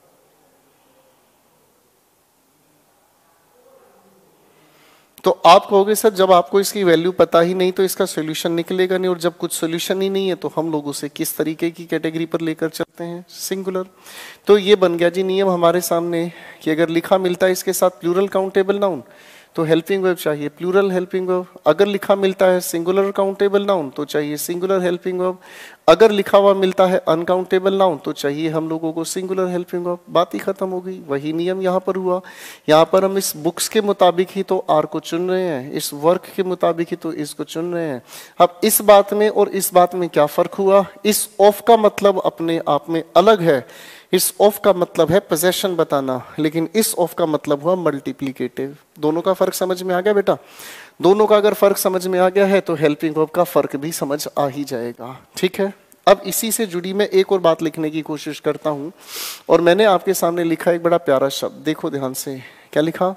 तो आप कहोगे सर जब आपको इसकी वैल्यू पता ही नहीं तो इसका सॉल्यूशन निकलेगा नहीं, और जब कुछ सॉल्यूशन ही नहीं है तो हम लोग उसे किस तरीके की कैटेगरी पर लेकर चलते हैं, सिंगुलर। तो ये बन गया जी नियम हमारे सामने कि अगर लिखा मिलता है इसके साथ प्लूरल काउंटेबल नाउन तो हेल्पिंग वर्ब चाहिए प्लूरल हेल्पिंग वर्ब। अगर लिखा मिलता है सिंगुलर काउंटेबल नाउन तो चाहिए सिंगुलर हेल्पिंग वर्ब। अगर लिखा हुआ मिलता है अनकाउंटेबल नाउन तो चाहिए हम लोगों को सिंगुलर हेल्पिंग वर्ब। बात ही खत्म हो गई। वही नियम यहाँ पर हुआ। यहाँ पर हम इस बुक्स के मुताबिक ही तो आर को चुन रहे हैं, इस वर्क के मुताबिक ही तो इसको चुन रहे हैं। अब इस बात में और इस बात में क्या फर्क हुआ, इस ऑफ का मतलब अपने आप में अलग है, इस ऑफ का मतलब है पोजेशन बताना, लेकिन इस ऑफ का मतलब हुआ मल्टीप्लिकेटिव। दोनों का फर्क समझ में आ गया बेटा? दोनों का अगर फर्क समझ में आ गया है तो हेल्पिंग वर्ब का फर्क भी समझ आ ही जाएगा। ठीक है, अब इसी से जुड़ी मैं एक और बात लिखने की कोशिश करता हूं और मैंने आपके सामने लिखा एक बड़ा प्यारा शब्द, देखो ध्यान से, क्या लिखा?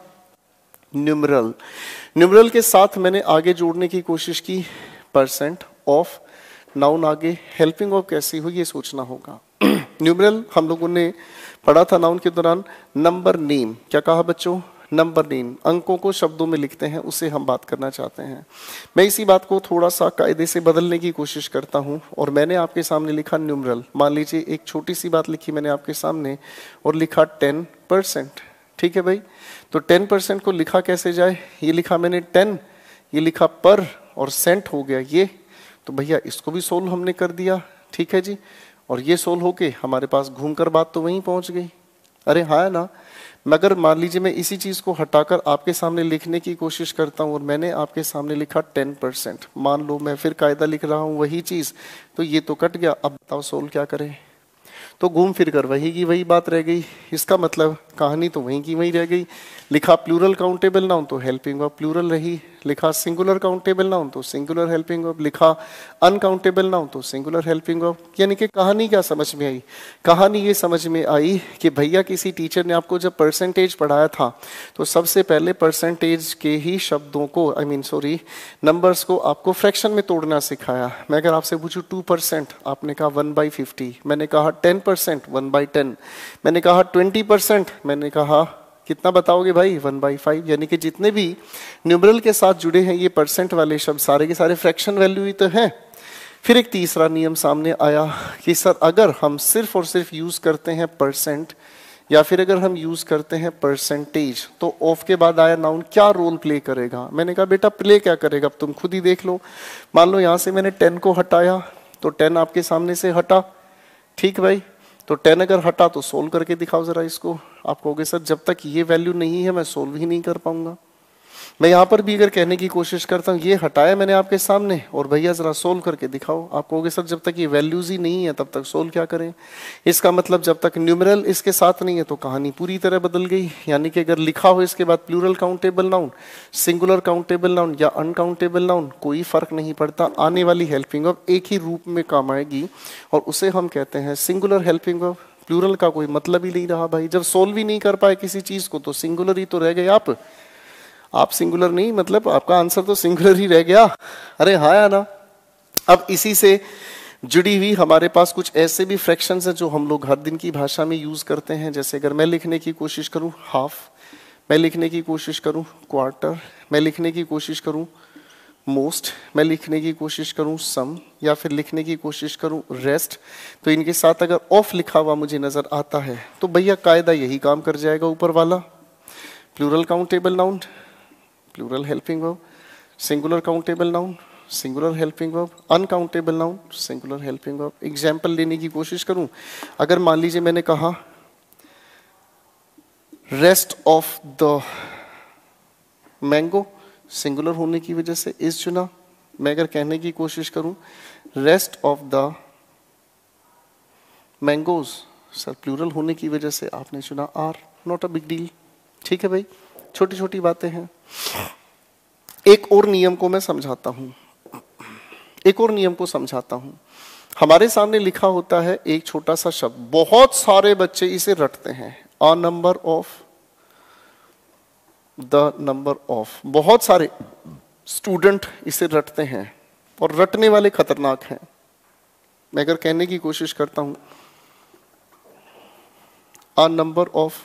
न्यूमरल। न्यूमरल के साथ मैंने आगे जोड़ने की कोशिश की परसेंट ऑफ, नाउन आगे, हेल्पिंग वर्ब कैसी हो ये सोचना होगा। न्यूमरल हम लोगों ने पढ़ा था नाउन के दौरान, नंबर नेम, क्या कहा बच्चों? नंबर नेम, अंकों को शब्दों में लिखते हैं, उसे हम बात करना चाहते हैं। मैं इसी बात को थोड़ा सा कायदे से बदलने की कोशिश करता हूं और मैंने आपके सामने लिखा न्यूमरल। मान लीजिए एक छोटी सी बात लिखी मैंने आपके सामने और लिखा टेन परसेंट। ठीक है भाई, तो टेन परसेंट को लिखा कैसे जाए? ये लिखा मैंने टेन, ये लिखा पर और सेंट हो गया ये, तो भैया इसको भी सोल्व हमने कर दिया। ठीक है जी, और ये सोल्व होके हमारे पास घूमकर बात तो वहीं पहुंच गई। अरे हाँ ना, मगर मान लीजिए मैं इसी चीज को हटाकर आपके सामने लिखने की कोशिश करता हूं और मैंने आपके सामने लिखा टेन परसेंट। मान लो मैं फिर कायदा लिख रहा हूं वही चीज, तो ये तो कट गया। अब बताओ सोल्व क्या करें? तो घूम फिर कर वही की वही बात रह गई। इसका मतलब कहानी तो वहीं की वहीं रह गई। लिखा प्लूरल काउंटेबल नाउन तो हेल्पिंग वर्ब प्लूरल रही, लिखा सिंगुलर काउंटेबल नाउन तो सिंगुलर हेल्पिंग वर्ब, लिखा अनकाउंटेबल नाउन तो सिंगुलर हेल्पिंग वर्ब। यानी कि कहानी क्या समझ में आई? कहानी ये समझ में आई कि भैया किसी टीचर ने आपको जब परसेंटेज पढ़ाया था तो सबसे पहले परसेंटेज के ही शब्दों को, आई मीन सॉरी नंबर्स को आपको फ्रैक्शन में तोड़ना सिखाया। मैं अगर आपसे पूछूं टू परसेंट, आपने कहा वन बाई फिफ्टी, मैंने कहा ten percent one by ten, मैंने कहा ट्वेंटी परसेंट, मैंने कहा कितना बताओगे भाई? One by five. यानी कि जितने भी न्यूमरल के साथ जुड़े हैं ये परसेंट वाले शब्द सारे के सारे फ्रैक्शन वैल्यू ही तो हैं। फिर एक तीसरा नियम सामने आया कि सर अगर हम सिर्फ और सिर्फ यूज करते हैं परसेंट या फिर अगर हम यूज करते हैं परसेंटेज, तो ऑफ के बाद आया नाउन, क्या रोल प्ले करेगा? मैंने कहा बेटा प्ले क्या करेगा, अब तुम खुद ही देख लो। मान लो यहां से मैंने टेन को हटाया, तो टेन आपके सामने से हटा, ठीक भाई। तो टेन अगर हटा तो सोल्व करके दिखाओ जरा इसको। आप कहोगे सर जब तक ये वैल्यू नहीं है मैं सोल्व ही नहीं कर पाऊंगा। मैं यहाँ पर भी अगर कहने की कोशिश करता हूँ, ये हटाया मैंने आपके सामने और भैया जरा सोल्व करके दिखाओ, आप कहोगे सर जब तक ये वैल्यूज ही नहीं है तब तक सोल्व क्या करें। इसका मतलब जब तक न्यूमरल इसके साथ नहीं है तो कहानी पूरी तरह बदल गई। यानी कि अगर लिखा हो इसके बाद plural countable noun, singular countable noun या अनकाउंटेबल नाउन, कोई फर्क नहीं पड़ता, आने वाली हेल्पिंग वर्ब एक ही रूप में काम आएगी और उसे हम कहते हैं सिंगुलर हेल्पिंग वर्ब। प्लूरल का कोई मतलब ही नहीं रहा भाई। जब सोल्व ही नहीं कर पाए किसी चीज को तो सिंगुलर ही तो रह गए आप। आप सिंगुलर नहीं, मतलब आपका आंसर तो सिंगुलर ही रह गया। अरे हाँ या ना। अब इसी से जुड़ी हुई हमारे पास कुछ ऐसे भी फ्रैक्शंस हैं जो हम लोग हर दिन की भाषा में यूज करते हैं। जैसे अगर मैं लिखने की कोशिश करूं हाफ, मैं लिखने की कोशिश करूं क्वार्टर, मैं लिखने की कोशिश करूं मोस्ट, मैं लिखने की कोशिश करूं सम, या फिर लिखने की कोशिश करूं रेस्ट, तो इनके साथ अगर ऑफ लिखा हुआ मुझे नजर आता है तो भैया कायदा यही काम कर जाएगा ऊपर वाला। Plural countable noun, plural helping verb, singular countable noun, singular helping verb, uncountable noun, singular helping verb. Example लेने की कोशिश करूं, अगर मान लीजिए मैंने कहा rest of the mango, singular होने की वजह से इस चुना। मैं अगर कहने की कोशिश करूं rest of the mangoes, sir plural होने की वजह से आपने चुना are, not a big deal. ठीक है भाई, छोटी छोटी बातें हैं। एक और नियम को मैं समझाता हूं, एक और नियम को समझाता हूं। हमारे सामने लिखा होता है एक छोटा सा शब्द, बहुत सारे बच्चे इसे रटते हैं, a number of, the number of. बहुत सारे स्टूडेंट इसे रटते हैं और रटने वाले खतरनाक हैं। मैं अगर कहने की कोशिश करता हूं a number of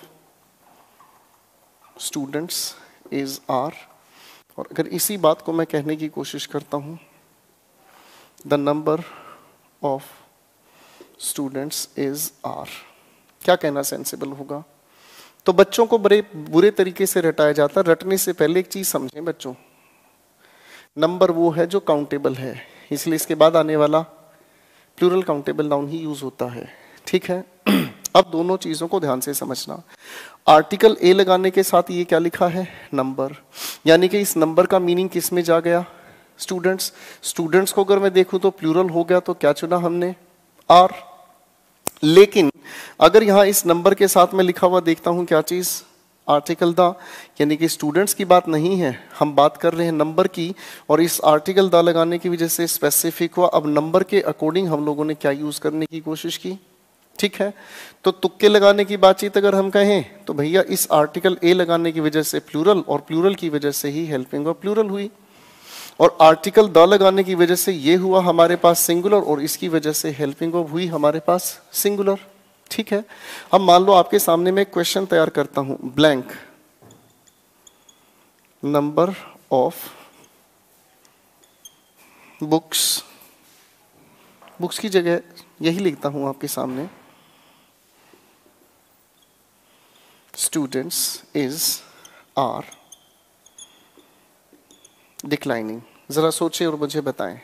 students is are, और अगर इसी बात को मैं कहने की कोशिश करता हूं the number of students is are, क्या कहना सेंसिबल होगा? तो बच्चों को बड़े बुरे तरीके से रटाया जाता है। रटने से पहले एक चीज समझें बच्चों, नंबर वो है जो काउंटेबल है, इसलिए इसके बाद आने वाला प्लूरल काउंटेबल नाउन ही यूज होता है। ठीक है, अब दोनों चीजों को ध्यान से समझना। आर्टिकल ए लगाने के साथ ये क्या लिखा है? नंबर, यानी कि इस नंबर का मीनिंग किस में जा गया? स्टूडेंट्स। स्टूडेंट्स को अगर मैं देखूं तो प्लूरल हो गया, तो क्या चुना हमने? आर। लेकिन अगर यहां इस नंबर के साथ में लिखा हुआ देखता हूं क्या चीज? आर्टिकल द, यानी कि स्टूडेंट्स की बात नहीं है, हम बात कर रहे हैं नंबर की, और इस आर्टिकल द लगाने की वजह से स्पेसिफिक हुआ। अब नंबर के अकॉर्डिंग हम लोगों ने क्या यूज करने की कोशिश की? ठीक है, तो तुक्के लगाने की बातचीत अगर हम कहें तो भैया इस आर्टिकल ए लगाने की वजह से प्लूरल, और प्लूरल की वजह से ही हेल्पिंग वर्ब प्लूरल हुई, और आर्टिकल द लगाने की वजह से ये हुआ हमारे पास सिंगुलर, और इसकी वजह से हेल्पिंग वर्ब हुई हमारे पास सिंगुलर। ठीक है, अब मान लो आपके सामने मैं क्वेश्चन तैयार करता हूं, blank number of books, books की जगह यही लिखता हूं आपके सामने स्टूडेंट्स इज आर डिक्लाइनिंग। जरा सोचें और मुझे बताएं।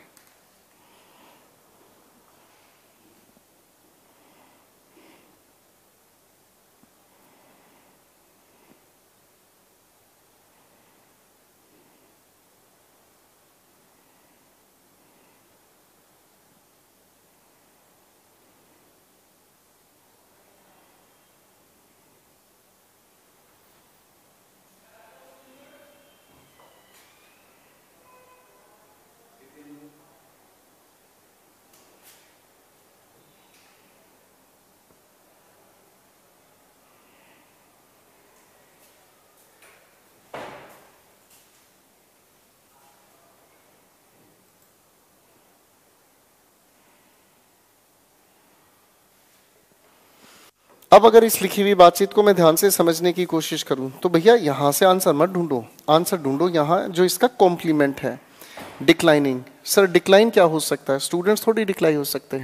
अब अगर इस लिखी हुई बातचीत को मैं ध्यान से समझने की कोशिश करूं तो भैया यहां से आंसर मत ढूंढो, आंसर ढूंढो यहां जो इसका कॉम्प्लीमेंट है, डिक्लाइनिंग। सर डिक्लाइन क्या हो सकता है? स्टूडेंट्स थोड़ी डिक्लाइन हो सकते हैं।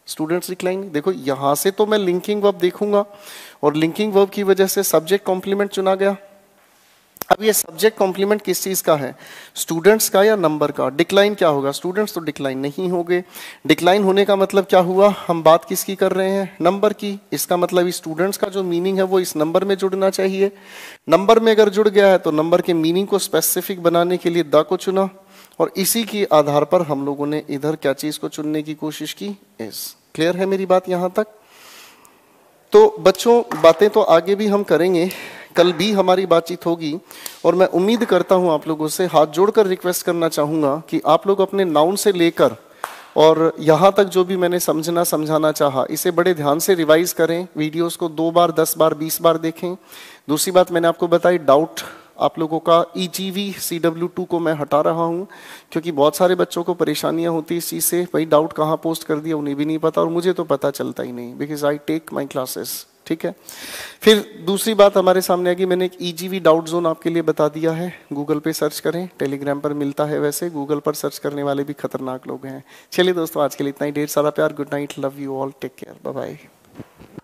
Students declining. देखो यहां से तो मैं लिंकिंग वर्ब देखूंगा और लिंकिंग वर्ब की वजह से सब्जेक्ट कॉम्प्लीमेंट चुना गया। अब ये सब्जेक्ट कॉम्प्लीमेंट किस चीज का है, स्टूडेंट्स का या नंबर का। डिक्लाइन क्या होगा, स्टूडेंट्स तो डिक्लाइन नहीं होंगे। डिक्लाइन होने का मतलब क्या हुआ, हम बात किसकी कर रहे हैं, नंबर की। इसका मतलब स्टूडेंट्स का जो मीनिंग है वो इस नंबर में जुड़ना चाहिए। नंबर में अगर जुड़ गया है तो नंबर के मीनिंग को स्पेसिफिक बनाने के लिए द को चुना, और इसी के आधार पर हम लोगों ने इधर क्या चीज को चुनने की कोशिश की, इज। क्लियर है मेरी बात यहां तक। तो बच्चों बातें तो आगे भी हम करेंगे, कल भी हमारी बातचीत होगी, और मैं उम्मीद करता हूं आप लोगों से हाथ जोड़कर रिक्वेस्ट करना चाहूंगा कि आप लोग अपने नाउन से लेकर और यहाँ तक जो भी मैंने समझना समझाना चाहा इसे बड़े ध्यान से रिवाइज करें, वीडियोस को दो बार दस बार बीस बार देखें। दूसरी बात मैंने आपको बताई, डाउट आप लोगों का E G V C W two को मैं हटा रहा हूँ, क्योंकि बहुत सारे बच्चों को परेशानियाँ होती इस चीज़ से, भाई डाउट कहाँ पोस्ट कर दिया उन्हें भी नहीं पता, और मुझे तो पता चलता ही नहीं, because I take my classes. ठीक है। फिर दूसरी बात हमारे सामने आ गई, मैंने एक E G V doubt zone आपके लिए बता दिया है, गूगल पे सर्च करें, टेलीग्राम पर मिलता है, वैसे गूगल पर सर्च करने वाले भी खतरनाक लोग हैं। चलिए दोस्तों आज के लिए इतना ही, ढेर सारा प्यार, good night, love you all, take care, bye bye.